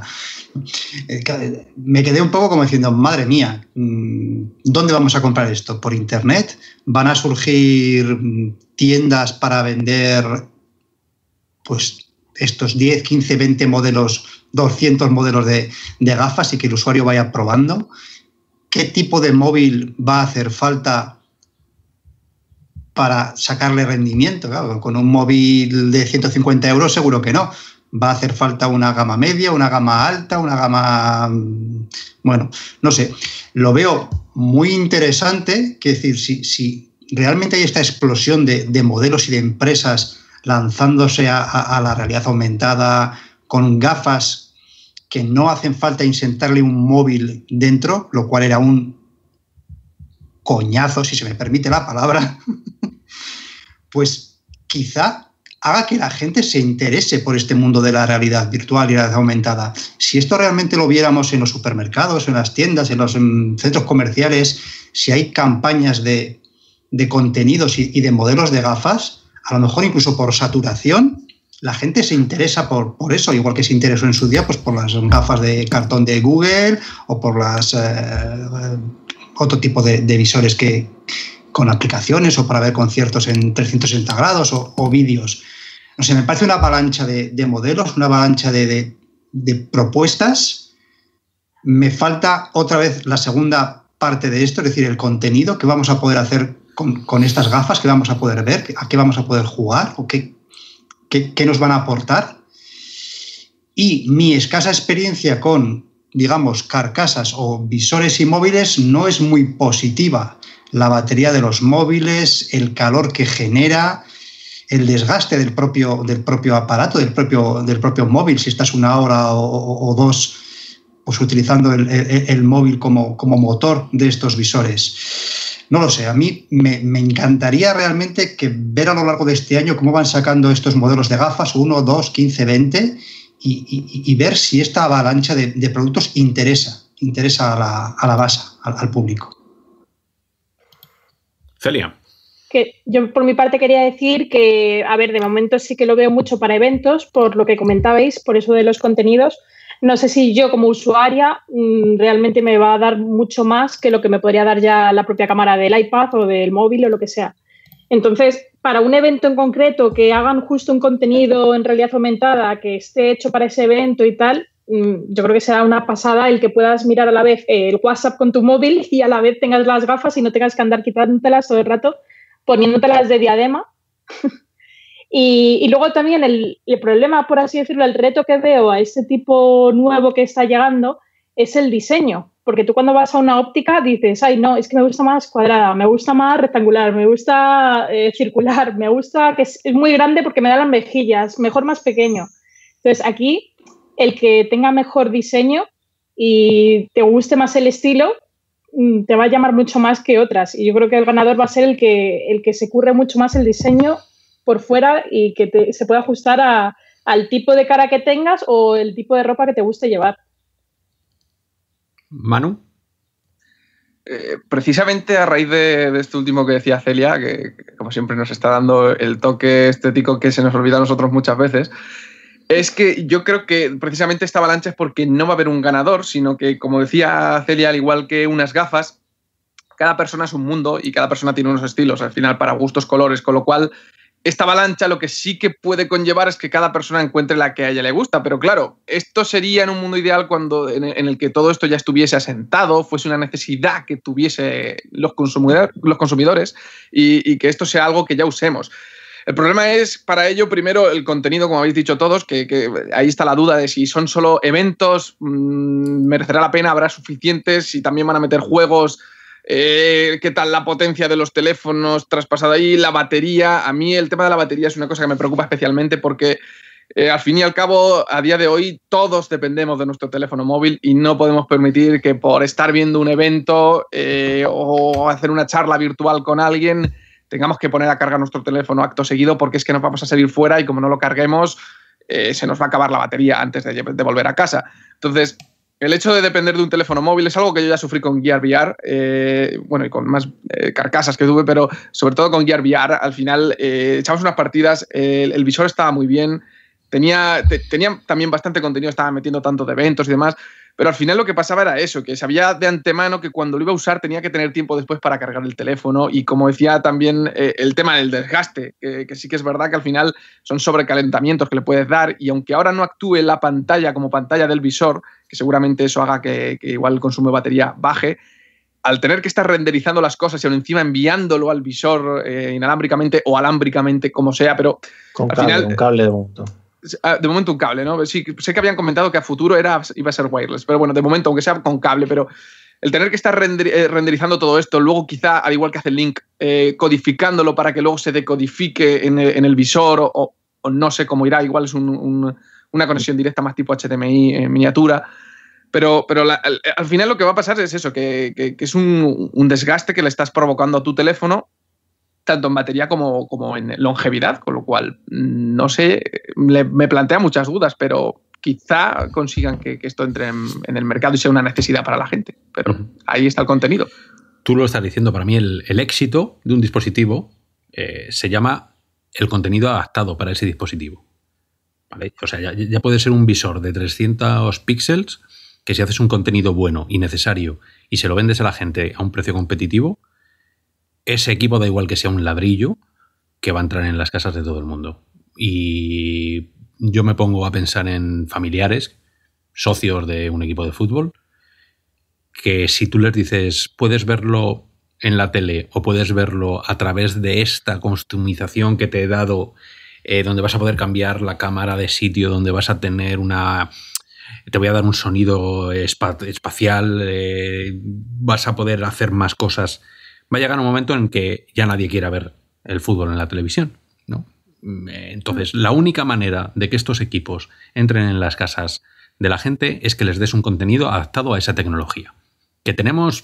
Me quedé un poco como diciendo, madre mía, ¿dónde vamos a comprar esto? ¿Por internet? ¿Van a surgir tiendas para vender pues estos 10, 15, 20 modelos, 200 modelos de gafas y que el usuario vaya probando? ¿Qué tipo de móvil va a hacer falta para sacarle rendimiento? Claro, con un móvil de 150 euros seguro que no. Va a hacer falta una gama media, una gama alta, una gama... Bueno, no sé. Lo veo muy interesante, que decir, si realmente hay esta explosión de modelos y de empresas lanzándose a la realidad aumentada con gafas que no hacen falta insertarle un móvil dentro, lo cual era un coñazo, si se me permite la palabra, pues quizá haga que la gente se interese por este mundo de la realidad virtual y la realidad aumentada. Si esto realmente lo viéramos en los supermercados, en las tiendas, en los centros comerciales, si hay campañas de contenidos y de modelos de gafas, a lo mejor incluso por saturación, la gente se interesa por eso, igual que se interesó en su día pues por las gafas de cartón de Google o por las otro tipo de visores que con aplicaciones o para ver conciertos en 360 grados o vídeos. No sé, me parece una avalancha de modelos, una avalancha de propuestas. Me falta otra vez la segunda parte de esto, es decir, el contenido que vamos a poder hacer con estas gafas, que vamos a poder ver, a qué vamos a poder jugar o qué nos van a aportar. Y mi escasa experiencia con, digamos, carcasas o visores y móviles no es muy positiva. La batería de los móviles, el calor que genera, el desgaste del propio aparato, del propio móvil, si estás una hora o dos pues utilizando el móvil como motor de estos visores. No lo sé, a mí me encantaría realmente ver a lo largo de este año cómo van sacando estos modelos de gafas, 1, 2, 15, 20, y ver si esta avalancha de productos interesa a la masa, al público. Celia. Que yo por mi parte quería decir que, a ver, de momento sí que lo veo mucho para eventos, por lo que comentabais, por eso de los contenidos. No sé si yo como usuaria realmente me va a dar mucho más que lo que me podría dar ya la propia cámara del iPad o del móvil o lo que sea. Entonces, para un evento en concreto, que hagan justo un contenido en realidad aumentada, que esté hecho para ese evento y tal, yo creo que será una pasada el que puedas mirar a la vez el WhatsApp con tu móvil y a la vez tengas las gafas y no tengas que andar quitándotelas todo el rato, poniéndotelas de diadema. Y luego también el problema, por así decirlo, el reto que veo a este tipo nuevo que está llegando es el diseño. Porque tú cuando vas a una óptica dices, ay, no, es que me gusta más cuadrada, me gusta más rectangular, me gusta circular, me gusta que es muy grande porque me da las mejillas, mejor más pequeño. Entonces aquí el que tenga mejor diseño y te guste más el estilo te va a llamar mucho más que otras. Y yo creo que el ganador va a ser el que se curre mucho más el diseño por fuera y que se pueda ajustar al tipo de cara que tengas o el tipo de ropa que te guste llevar. Manu. Precisamente a raíz de este último que decía Celia, que como siempre nos está dando el toque estético que se nos olvida a nosotros muchas veces, es que yo creo que precisamente esta avalancha es porque no va a haber un ganador, sino que, como decía Celia, al igual que unas gafas, cada persona es un mundo y cada persona tiene unos estilos, al final para gustos, colores, con lo cual esta avalancha lo que sí que puede conllevar es que cada persona encuentre la que a ella le gusta, pero claro, esto sería en un mundo ideal cuando en el que todo esto ya estuviese asentado, fuese una necesidad que tuviese los consumidores y que esto sea algo que ya usemos. El problema es, para ello, primero, el contenido, como habéis dicho todos, que ahí está la duda de si son solo eventos, merecerá la pena, habrá suficientes, si también van a meter juegos, qué tal la potencia de los teléfonos traspasada ahí, la batería. A mí el tema de la batería es una cosa que me preocupa especialmente porque al fin y al cabo, a día de hoy, todos dependemos de nuestro teléfono móvil y no podemos permitir que por estar viendo un evento o hacer una charla virtual con alguien tengamos que poner a cargar nuestro teléfono acto seguido, porque es que nos vamos a salir fuera y como no lo carguemos, se nos va a acabar la batería antes de volver a casa. Entonces, el hecho de depender de un teléfono móvil es algo que yo ya sufrí con Gear VR, bueno, y con más carcasas que tuve, pero sobre todo con Gear VR, al final echamos unas partidas, el visor estaba muy bien, tenía también bastante contenido, estaba metiendo tanto de eventos y demás, pero al final lo que pasaba era eso, que sabía de antemano que cuando lo iba a usar tenía que tener tiempo después para cargar el teléfono y como decía también el tema del desgaste, que sí que es verdad que al final son sobrecalentamientos que le puedes dar y aunque ahora no actúe la pantalla como pantalla del visor, que seguramente eso haga que igual el consumo de batería baje, al tener que estar renderizando las cosas y aún encima enviándolo al visor inalámbricamente o alámbricamente, como sea, pero con al cable, final... un cable de momento. De momento un cable, ¿no? Sí, sé que habían comentado que a futuro iba a ser wireless, pero bueno, de momento, aunque sea con cable, pero el tener que estar renderizando todo esto, luego quizá, al igual que hace Link, codificándolo para que luego se decodifique en el visor o no sé cómo irá, igual es una conexión directa más tipo HDMI en miniatura, pero al final lo que va a pasar es eso, que es un desgaste que le estás provocando a tu teléfono, tanto en batería como en longevidad, con lo cual, no sé, me plantea muchas dudas, pero quizá consigan que esto entre en el mercado y sea una necesidad para la gente. Pero ahí está el contenido. Tú lo estás diciendo, para mí el éxito de un dispositivo se llama el contenido adaptado para ese dispositivo. ¿Vale? O sea, ya puede ser un visor de 300 píxeles que si haces un contenido bueno y necesario y se lo vendes a la gente a un precio competitivo, ese equipo da igual que sea un ladrillo que va a entrar en las casas de todo el mundo. Y yo me pongo a pensar en familiares, socios de un equipo de fútbol, que si tú les dices, puedes verlo en la tele o puedes verlo a través de esta customización que te he dado, donde vas a poder cambiar la cámara de sitio, donde vas a tener te voy a dar un sonido espacial, vas a poder hacer más cosas. Va a llegar un momento en que ya nadie quiera ver el fútbol en la televisión, ¿no? Entonces, la única manera de que estos equipos entren en las casas de la gente es que les des un contenido adaptado a esa tecnología. ¿Que tenemos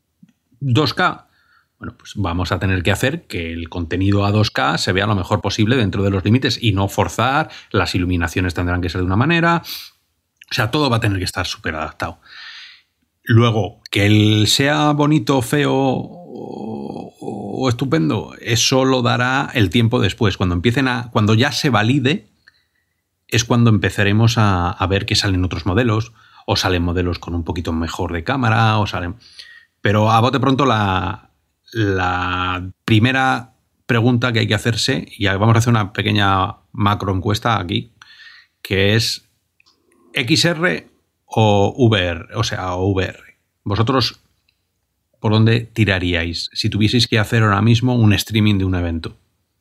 2K? Bueno, pues vamos a tener que hacer que el contenido a 2K se vea lo mejor posible dentro de los límites y no forzar, las iluminaciones tendrán que ser de una manera, o sea, todo va a tener que estar súper adaptado. Luego, que él sea bonito, feo o estupendo, eso lo dará el tiempo después. Cuando ya se valide, es cuando empezaremos a ver que salen otros modelos, o salen modelos con un poquito mejor de cámara, pero a bote pronto la primera pregunta que hay que hacerse, y vamos a hacer una pequeña macro encuesta aquí, que es XR o VR, o VR. ¿Vosotros por dónde tiraríais si tuvieseis que hacer ahora mismo un streaming de un evento?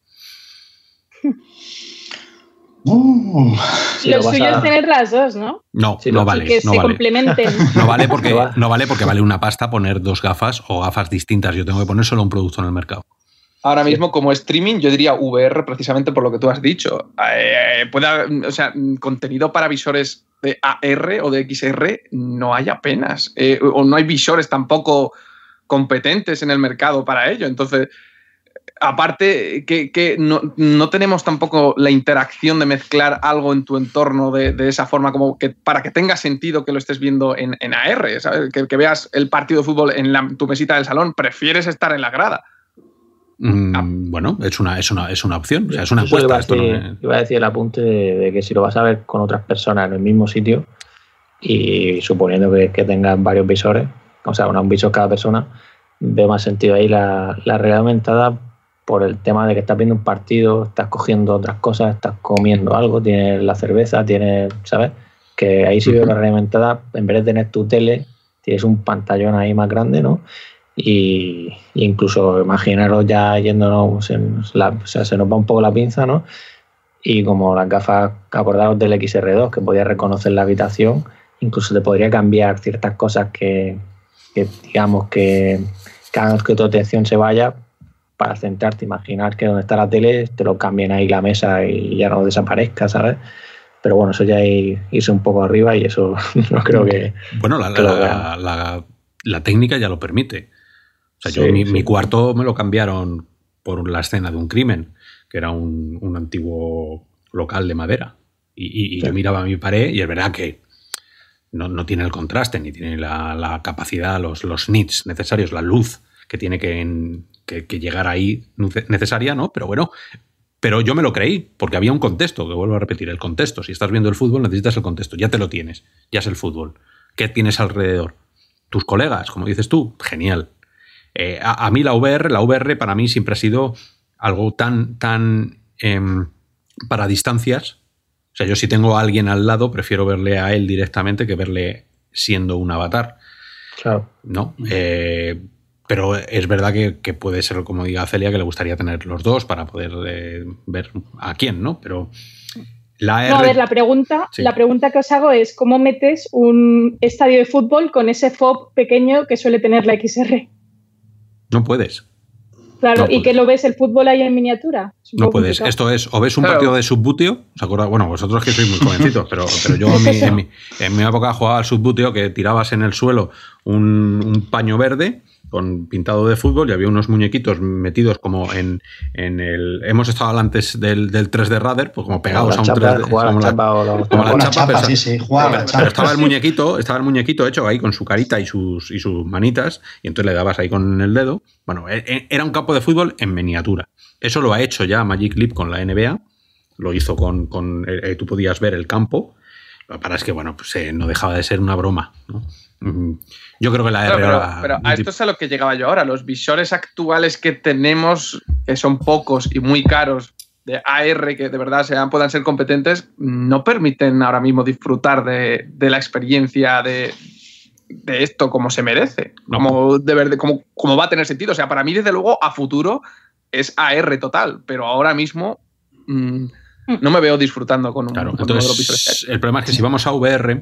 Lo suyo es tener las dos, ¿no? No, no vale. Que se complementen. No vale porque vale una pasta poner dos gafas o gafas distintas. Yo tengo que poner solo un producto en el mercado. Ahora mismo, como streaming, yo diría VR precisamente por lo que tú has dicho. Contenido para visores de AR o de XR no hay apenas. O no hay visores tampoco competentes en el mercado para ello. Entonces, aparte que no tenemos tampoco la interacción de mezclar algo en tu entorno de esa forma, como que para que tenga sentido que lo estés viendo en AR, ¿sabes? Que veas el partido de fútbol en tu mesita del salón, prefieres estar en la grada. Bueno, es una opción, o sea, es una encuesta. Iba a decir el apunte de que si lo vas a ver con otras personas en el mismo sitio y suponiendo que tengas varios visores, o sea, un visor cada persona, veo más sentido ahí la realidad aumentada por el tema de que estás viendo un partido, estás cogiendo otras cosas, estás comiendo algo, tienes la cerveza, tienes, ¿sabes? Que ahí sí veo la realidad aumentada, en vez de tener tu tele, tienes un pantallón ahí más grande, ¿no? Y incluso imaginaros ya yéndonos, se nos va un poco la pinza, ¿no? Y como las gafas, acordaros del XR2, que podía reconocer la habitación, incluso te podría cambiar ciertas cosas que digamos que hagan que tu atención se vaya para centrarte, imaginar que donde está la tele te lo cambien ahí la mesa y ya no desaparezca, ¿sabes? Pero bueno, eso ya irse un poco arriba y eso no creo que... Bueno, la técnica ya lo permite. O sea, mi cuarto me lo cambiaron por la escena de un crimen, que era un antiguo local de madera. Y yo miraba a mi pared y es verdad que no tiene el contraste, ni tiene la capacidad, los nits necesarios, la luz que tiene que llegar ahí necesaria, ¿no? Pero bueno, pero yo me lo creí, porque había un contexto, que vuelvo a repetir, el contexto. Si estás viendo el fútbol, necesitas el contexto. Ya te lo tienes, ya es el fútbol. ¿Qué tienes alrededor? Tus colegas, como dices tú, genial. A mí la VR para mí siempre ha sido algo tan para distancias. O sea, yo si tengo a alguien al lado, prefiero verle a él directamente que verle siendo un avatar. Claro. ¿No? Pero es verdad que puede ser, como diga Celia, que le gustaría tener los dos para poder ver a quién, ¿no? Pero a ver, la pregunta que os hago es ¿cómo metes un estadio de fútbol con ese fob pequeño que suele tener la XR? No puedes. Claro, no ¿y que lo ves el fútbol ahí en miniatura? No puedes. Complicado. Esto es, o ves un partido de Subbuteo, ¿os acordáis? Bueno, vosotros que sois muy jovencitos, pero yo en mi época jugaba al Subbuteo, que tirabas en el suelo un paño verde pintado de fútbol y había unos muñequitos metidos como en el... Hemos estado antes del 3D Radar, pues como pegados a un 3D. Como la chapa, pero estaba el muñequito hecho ahí con su carita y sus manitas, y entonces le dabas ahí con el dedo. Bueno, era un campo de fútbol en miniatura. Eso lo ha hecho ya Magic Leap con la NBA, lo hizo tú podías ver el campo. Lo que pasa es que, bueno, pues no dejaba de ser una broma, ¿no? Yo creo que la R... Pero a esto es a lo que llegaba yo ahora. Los visores actuales que tenemos, que son pocos y muy caros, de AR, que de verdad puedan ser competentes, no permiten ahora mismo disfrutar de la experiencia de esto como se merece. No. Como va a tener sentido. O sea, para mí, desde luego, a futuro es AR total, pero ahora mismo... no me veo disfrutando con un entonces, el problema es que si vamos a VR,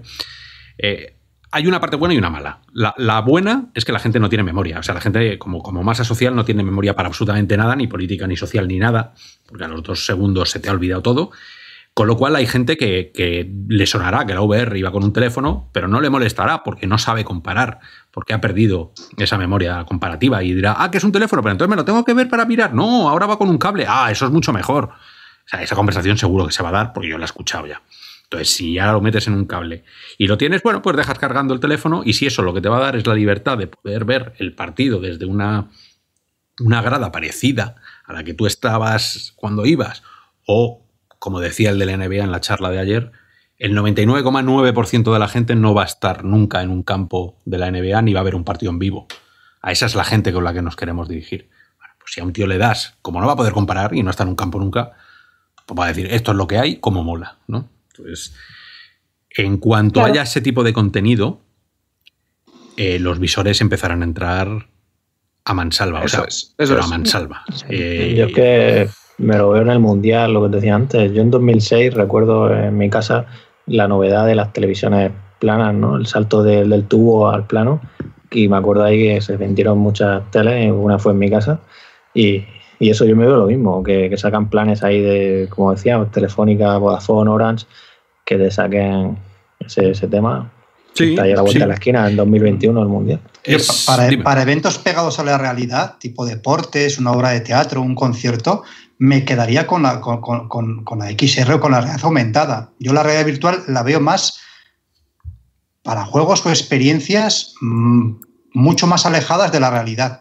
hay una parte buena y una mala. La buena es que la gente no tiene memoria. O sea, la gente, como masa social, no tiene memoria para absolutamente nada, ni política, ni social, ni nada, porque a los 2 segundos se te ha olvidado todo. Con lo cual hay gente que le sonará que la VR iba con un teléfono, pero no le molestará porque no sabe comparar, porque ha perdido esa memoria comparativa y dirá, que es un teléfono, pero entonces me lo tengo que ver para mirar. No, ahora va con un cable. Eso es mucho mejor. O sea, esa conversación seguro que se va a dar porque yo la he escuchado ya. Entonces, si ya lo metes en un cable y lo tienes, bueno, pues dejas cargando el teléfono y si eso lo que te va a dar es la libertad de poder ver el partido desde una grada parecida a la que tú estabas cuando ibas o, como decía el de la NBA en la charla de ayer, el 99,9% de la gente no va a estar nunca en un campo de la NBA ni va a ver un partido en vivo. A esa es la gente con la que nos queremos dirigir. Bueno, pues si a un tío le das, como no va a poder comparar y no está en un campo nunca, pues va a decir, esto es lo que hay, como mola, ¿no? Entonces, en cuanto haya ese tipo de contenido, los visores empezarán a entrar a mansalva. A mansalva. Yo es que me lo veo en el Mundial, lo que te decía antes. Yo en 2006 recuerdo en mi casa la novedad de las televisiones planas, ¿no? El salto del tubo al plano. Y me acuerdo ahí que se vendieron muchas teles, una fue en mi casa. Y eso yo me veo lo mismo, que sacan planes ahí de, como decía, Telefónica, Vodafone, Orange, que te saquen ese tema. Sí, está ahí a la vuelta de la esquina en 2021 el Mundial. Para eventos pegados a la realidad, tipo deportes, una obra de teatro, un concierto, me quedaría con la XR o con la realidad aumentada. Yo la realidad virtual la veo más para juegos o experiencias mucho más alejadas de la realidad.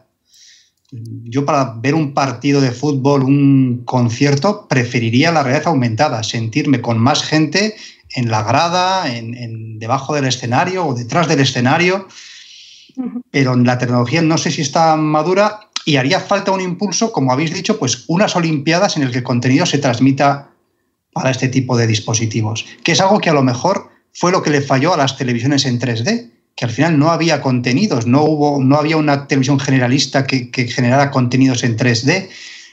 Yo para ver un partido de fútbol, un concierto, preferiría la realidad aumentada, sentirme con más gente en la grada, debajo del escenario o detrás del escenario, pero la tecnología no sé si está madura y haría falta un impulso, como habéis dicho, pues unas Olimpiadas en el que el contenido se transmita para este tipo de dispositivos, que es algo que a lo mejor fue lo que le falló a las televisiones en 3D, que al final no había contenidos, no había una televisión generalista que generara contenidos en 3D,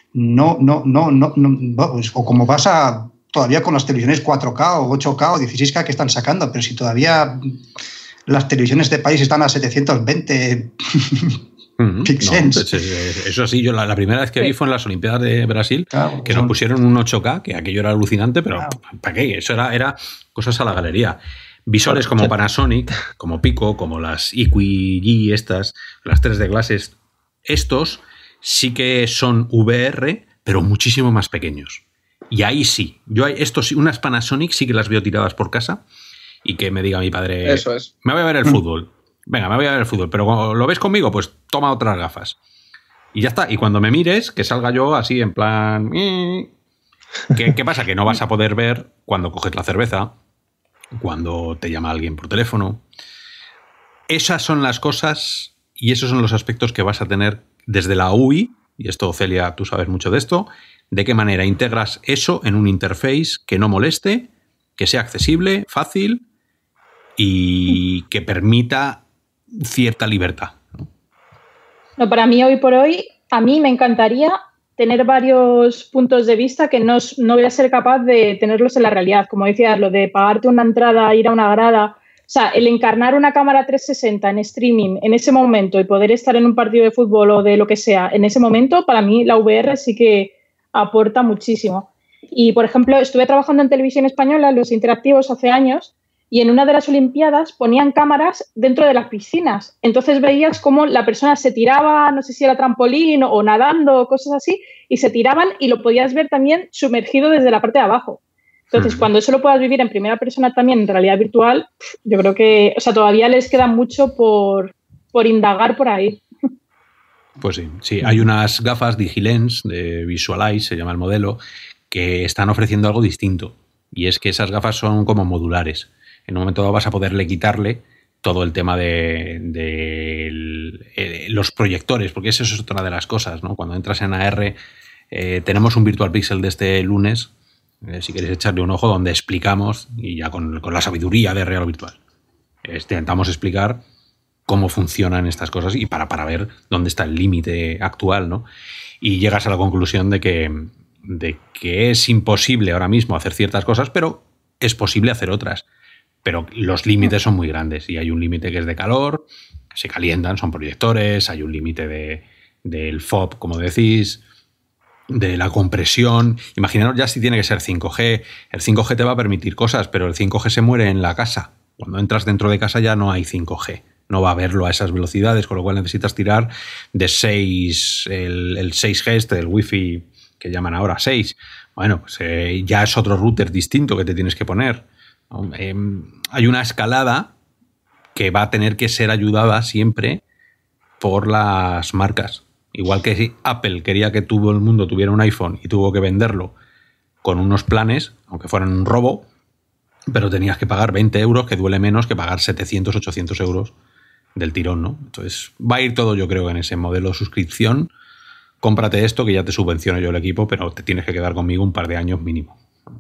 o como pasa todavía con las televisiones 4K o 8K o 16K que están sacando, pero si todavía las televisiones de país están a 720 PicSense. Eso sí, yo la primera vez que vi fue en las Olimpiadas de Brasil, que nos pusieron un 8K, que aquello era alucinante, pero ¿para qué? Eso era cosas a la galería. Visores como Panasonic, como Pico, como las EQG estas, las 3D Glasses, estos sí que son VR, pero muchísimo más pequeños. Y ahí sí, unas Panasonic sí que las veo tiradas por casa y que me diga mi padre, eso es. Me voy a ver el fútbol. Venga, me voy a ver el fútbol, pero cuando lo ves conmigo, pues toma otras gafas. Y ya está. Y cuando me mires, que salga yo así en plan... ¿Qué pasa? Que no vas a poder ver cuando coges la cerveza, cuando te llama alguien por teléfono. Esas son las cosas y esos son los aspectos que vas a tener desde la UI, y esto, Celia, tú sabes mucho de esto, de qué manera integras eso en un interface que no moleste, que sea accesible, fácil y que permita cierta libertad. No, para mí, hoy por hoy, a mí me encantaría tener varios puntos de vista que no voy a ser capaz de tenerlos en la realidad. Como decías, lo de pagarte una entrada, ir a una grada. O sea, el encarnar una cámara 360 en streaming en ese momento y poder estar en un partido de fútbol o de lo que sea en ese momento, para mí la VR sí que aporta muchísimo. Y, por ejemplo, estuve trabajando en Televisión Española, en los interactivos, hace años, y en una de las Olimpiadas ponían cámaras dentro de las piscinas. Entonces veías cómo la persona se tiraba, no sé si era trampolín o nadando o cosas así, y se tiraban y lo podías ver también sumergido desde la parte de abajo. Entonces, cuando eso lo puedas vivir en primera persona también en realidad virtual, yo creo que, o sea, todavía les queda mucho por indagar por ahí. Pues sí. Hay unas gafas DigiLens de Visualize, se llama el modelo, que están ofreciendo algo distinto. Y es que esas gafas son como modulares. En un momento dado vas a poderle quitarle todo el tema de los proyectores, porque eso es otra de las cosas, ¿no? Cuando entras en AR, tenemos un Virtual Pixel de este lunes, si queréis echarle un ojo, donde explicamos, y ya con la sabiduría de Real Virtual, intentamos explicar cómo funcionan estas cosas y para ver dónde está el límite actual, ¿no? Y llegas a la conclusión de que es imposible ahora mismo hacer ciertas cosas, pero es posible hacer otras. Pero los límites son muy grandes y hay un límite que es de calor, que se calientan, son proyectores, hay un límite del FOB, como decís, de la compresión. Imaginaros ya si tiene que ser 5G. El 5G te va a permitir cosas, pero el 5G se muere en la casa. Cuando entras dentro de casa ya no hay 5G. No va a haberlo a esas velocidades, con lo cual necesitas tirar de 6, el 6G del Wi-Fi que llaman ahora 6. Bueno, pues ya es otro router distinto que te tienes que poner. Hay una escalada que va a tener que ser ayudada siempre por las marcas. Igual que si Apple quería que todo el mundo tuviera un iPhone y tuvo que venderlo con unos planes, aunque fueran un robo, pero tenías que pagar 20 euros, que duele menos que pagar 700, 800 euros del tirón, ¿no? Entonces va a ir todo, yo creo, en ese modelo de suscripción. Cómprate esto que ya te subvenciono yo el equipo, pero te tienes que quedar conmigo un par de años mínimo.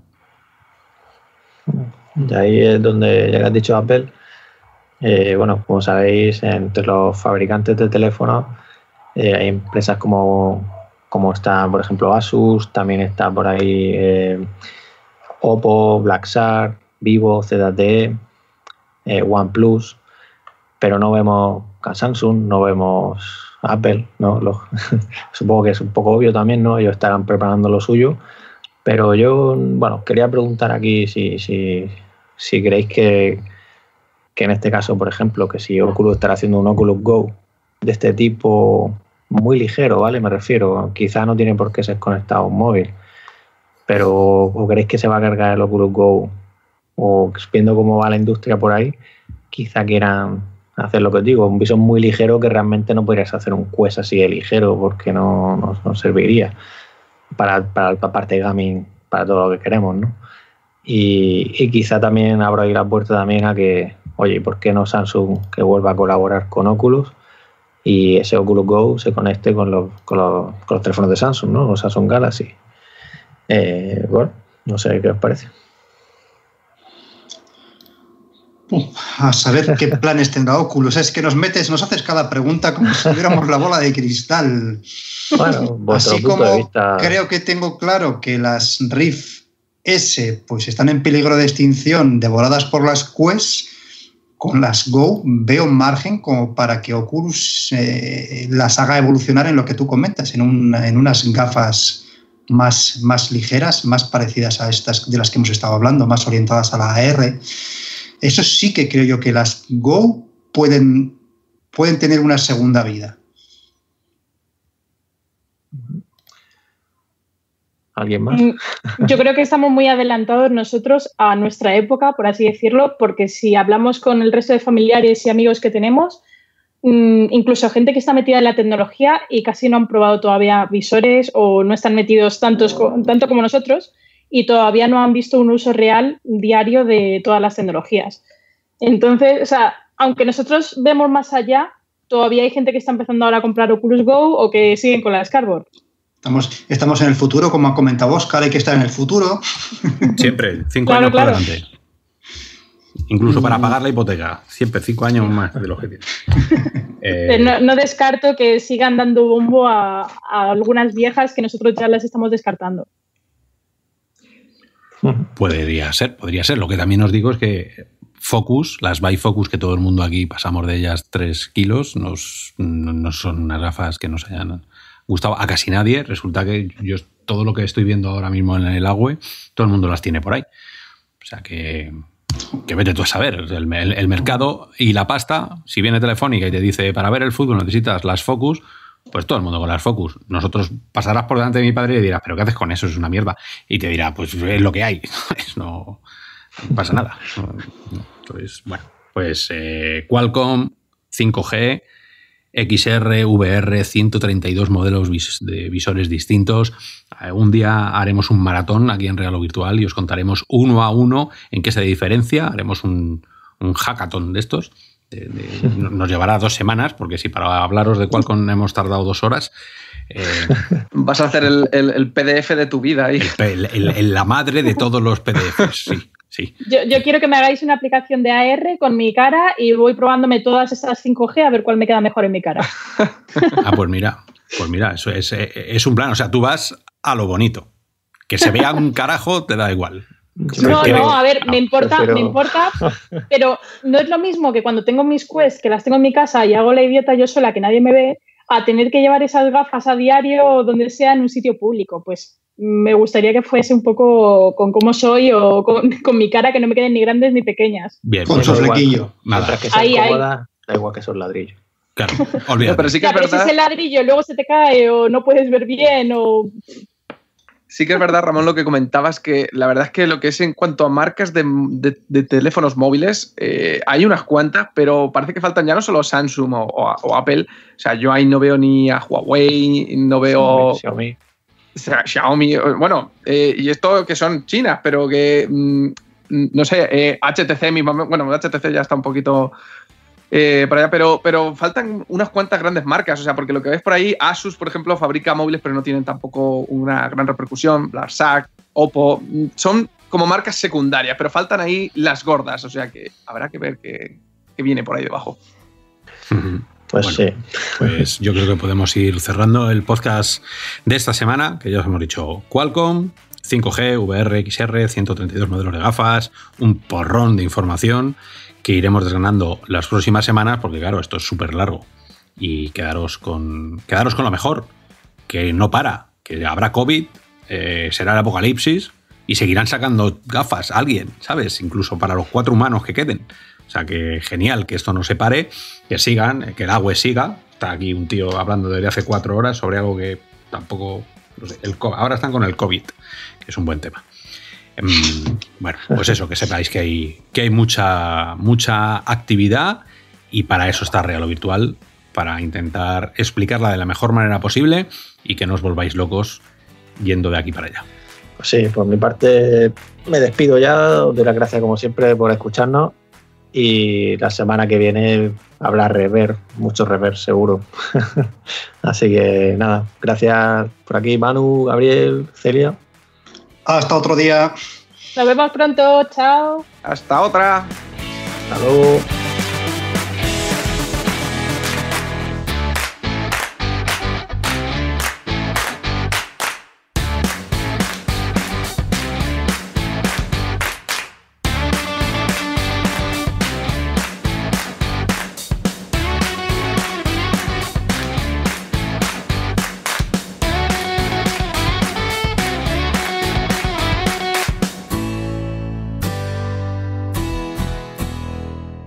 Y ahí es donde, ya que has dicho Apple, bueno, como sabéis, entre los fabricantes de teléfonos hay empresas como está, por ejemplo, Asus, también está por ahí Oppo, Black Shark, Vivo, ZTE, OnePlus, pero no vemos a Samsung, no vemos Apple, ¿no? Supongo que es un poco obvio también, ¿no? Ellos estarán preparando lo suyo. Pero yo, bueno, quería preguntar aquí si creéis que en este caso, por ejemplo, que si Oculus estará haciendo un Oculus Go de este tipo muy ligero, ¿vale? Me refiero, quizá no tiene por qué ser conectado a un móvil, pero ¿o creéis que se va a cargar el Oculus Go? O viendo cómo va la industria por ahí, quizá quieran hacer lo que os digo, un visor muy ligero que realmente no podrías hacer un Quest así de ligero porque no serviría para la parte de gaming, para todo lo que queremos, ¿no? Y quizá también abro ahí la puerta también a que, oye, ¿por qué no Samsung que vuelva a colaborar con Oculus y ese Oculus Go se conecte con los teléfonos de Samsung, ¿no? Los Samsung Galaxy. Bueno, no sé qué os parece. A saber qué planes tendrá Oculus. Es que nos haces cada pregunta como si tuviéramos la bola de cristal. Bueno, así como creo que tengo claro que las Rift S pues están en peligro de extinción, devoradas por las Quest, con las Go veo margen como para que Oculus las haga evolucionar en lo que tú comentas, en unas gafas más ligeras, más parecidas a estas de las que hemos estado hablando, más orientadas a la AR. Eso sí que creo yo que las Go pueden tener una segunda vida. ¿Alguien más? Yo creo que estamos muy adelantados nosotros a nuestra época, por así decirlo, porque si hablamos con el resto de familiares y amigos que tenemos, incluso gente que está metida en la tecnología y casi no han probado todavía visores o no están metidos tanto como nosotros y todavía no han visto un uso real diario de todas las tecnologías. Entonces, o sea, aunque nosotros vemos más allá, todavía hay gente que está empezando ahora a comprar Oculus Go o que siguen con la Cardboard. Estamos en el futuro, como ha comentado Óscar, hay que estar en el futuro. Siempre, 5 años por delante. Incluso para pagar la hipoteca, siempre 5 años más de lo que tiene. No descarto que sigan dando bombo a algunas viejas que nosotros ya las estamos descartando. Podría ser. Lo que también os digo es que Focus, las Bifocus, que todo el mundo aquí pasamos de ellas 3 kilos, no son unas gafas que nos hayan gustado a casi nadie. Resulta que yo todo lo que estoy viendo ahora mismo en el agua, todo el mundo las tiene por ahí. O sea que vete tú a saber. El mercado y la pasta, si viene Telefónica y te dice para ver el fútbol necesitas las Focus, pues todo el mundo con las Focus. Nosotros pasarás por delante de mi padre y le dirás, ¿pero qué haces con eso? Es una mierda. Y te dirá, pues es lo que hay. No pasa nada. Entonces, bueno, pues Qualcomm 5G, XR, VR, 132 modelos de visores distintos. Un día haremos un maratón aquí en Real o Virtual y os contaremos uno a uno en qué se diferencia. Haremos un hackathon de estos. Nos llevará 2 semanas, porque si para hablaros de Qualcomm hemos tardado 2 horas. Vas a hacer el PDF de tu vida ahí. La madre de todos los PDFs, sí. Sí. Yo quiero que me hagáis una aplicación de AR con mi cara y voy probándome todas estas 5G a ver cuál me queda mejor en mi cara. Pues mira, eso es un plan. O sea, tú vas a lo bonito. Que se vea un carajo te da igual. No, a ver, me importa, pero no es lo mismo que cuando tengo mis Quest, que las tengo en mi casa y hago la idiota yo sola, que nadie me ve, a tener que llevar esas gafas a diario o donde sea en un sitio público. Pues me gustaría que fuese un poco con cómo soy o con mi cara, que no me queden ni grandes ni pequeñas. Bien, con su flequillo. Nada. Que sea cómoda, da igual que son ladrillos. Claro, olvídate. No, pero sí que es verdad. Si ese ladrillo luego se te cae o no puedes ver bien o... Sí que es verdad, Ramón, lo que comentabas, que la verdad es que lo que es en cuanto a marcas de teléfonos móviles, hay unas cuantas, pero parece que faltan ya no solo Samsung o Apple. O sea, yo ahí no veo ni a Huawei, no veo... Xiaomi. Bueno, y esto que son chinas, pero que, no sé, HTC mismo... Bueno, HTC ya está un poquito... para allá, pero faltan unas cuantas grandes marcas, o sea, porque lo que ves por ahí, Asus, por ejemplo, fabrica móviles, pero no tienen tampoco una gran repercusión. Blarsac, Oppo, son como marcas secundarias, pero faltan ahí las gordas, o sea que habrá que ver qué viene por ahí debajo. Pues bueno, sí. Pues yo creo que podemos ir cerrando el podcast de esta semana, que ya os hemos dicho Qualcomm, 5G, VR, XR, 132 modelos de gafas, un porrón de información que iremos desgranando las próximas semanas, porque claro, esto es súper largo. Y quedaros con lo mejor, que no para, que habrá COVID, será el apocalipsis y seguirán sacando gafas a alguien, ¿sabes? Incluso para los 4 humanos que queden. O sea que genial que esto no se pare, que sigan, que el agua siga. Está aquí un tío hablando desde hace 4 horas sobre algo que tampoco... No sé, ahora están con el COVID, que es un buen tema. Bueno, pues eso, que sepáis que hay mucha actividad y para eso está Real o Virtual, para intentar explicarla de la mejor manera posible y que no os volváis locos yendo de aquí para allá. Pues sí, por mi parte me despido ya, os doy las gracias como siempre por escucharnos y la semana que viene habrá rever, mucho rever seguro. Así que nada, gracias por aquí Manu, Gabriel, Celia. Hasta otro día. Nos vemos pronto. Chao. Hasta otra. Hasta luego.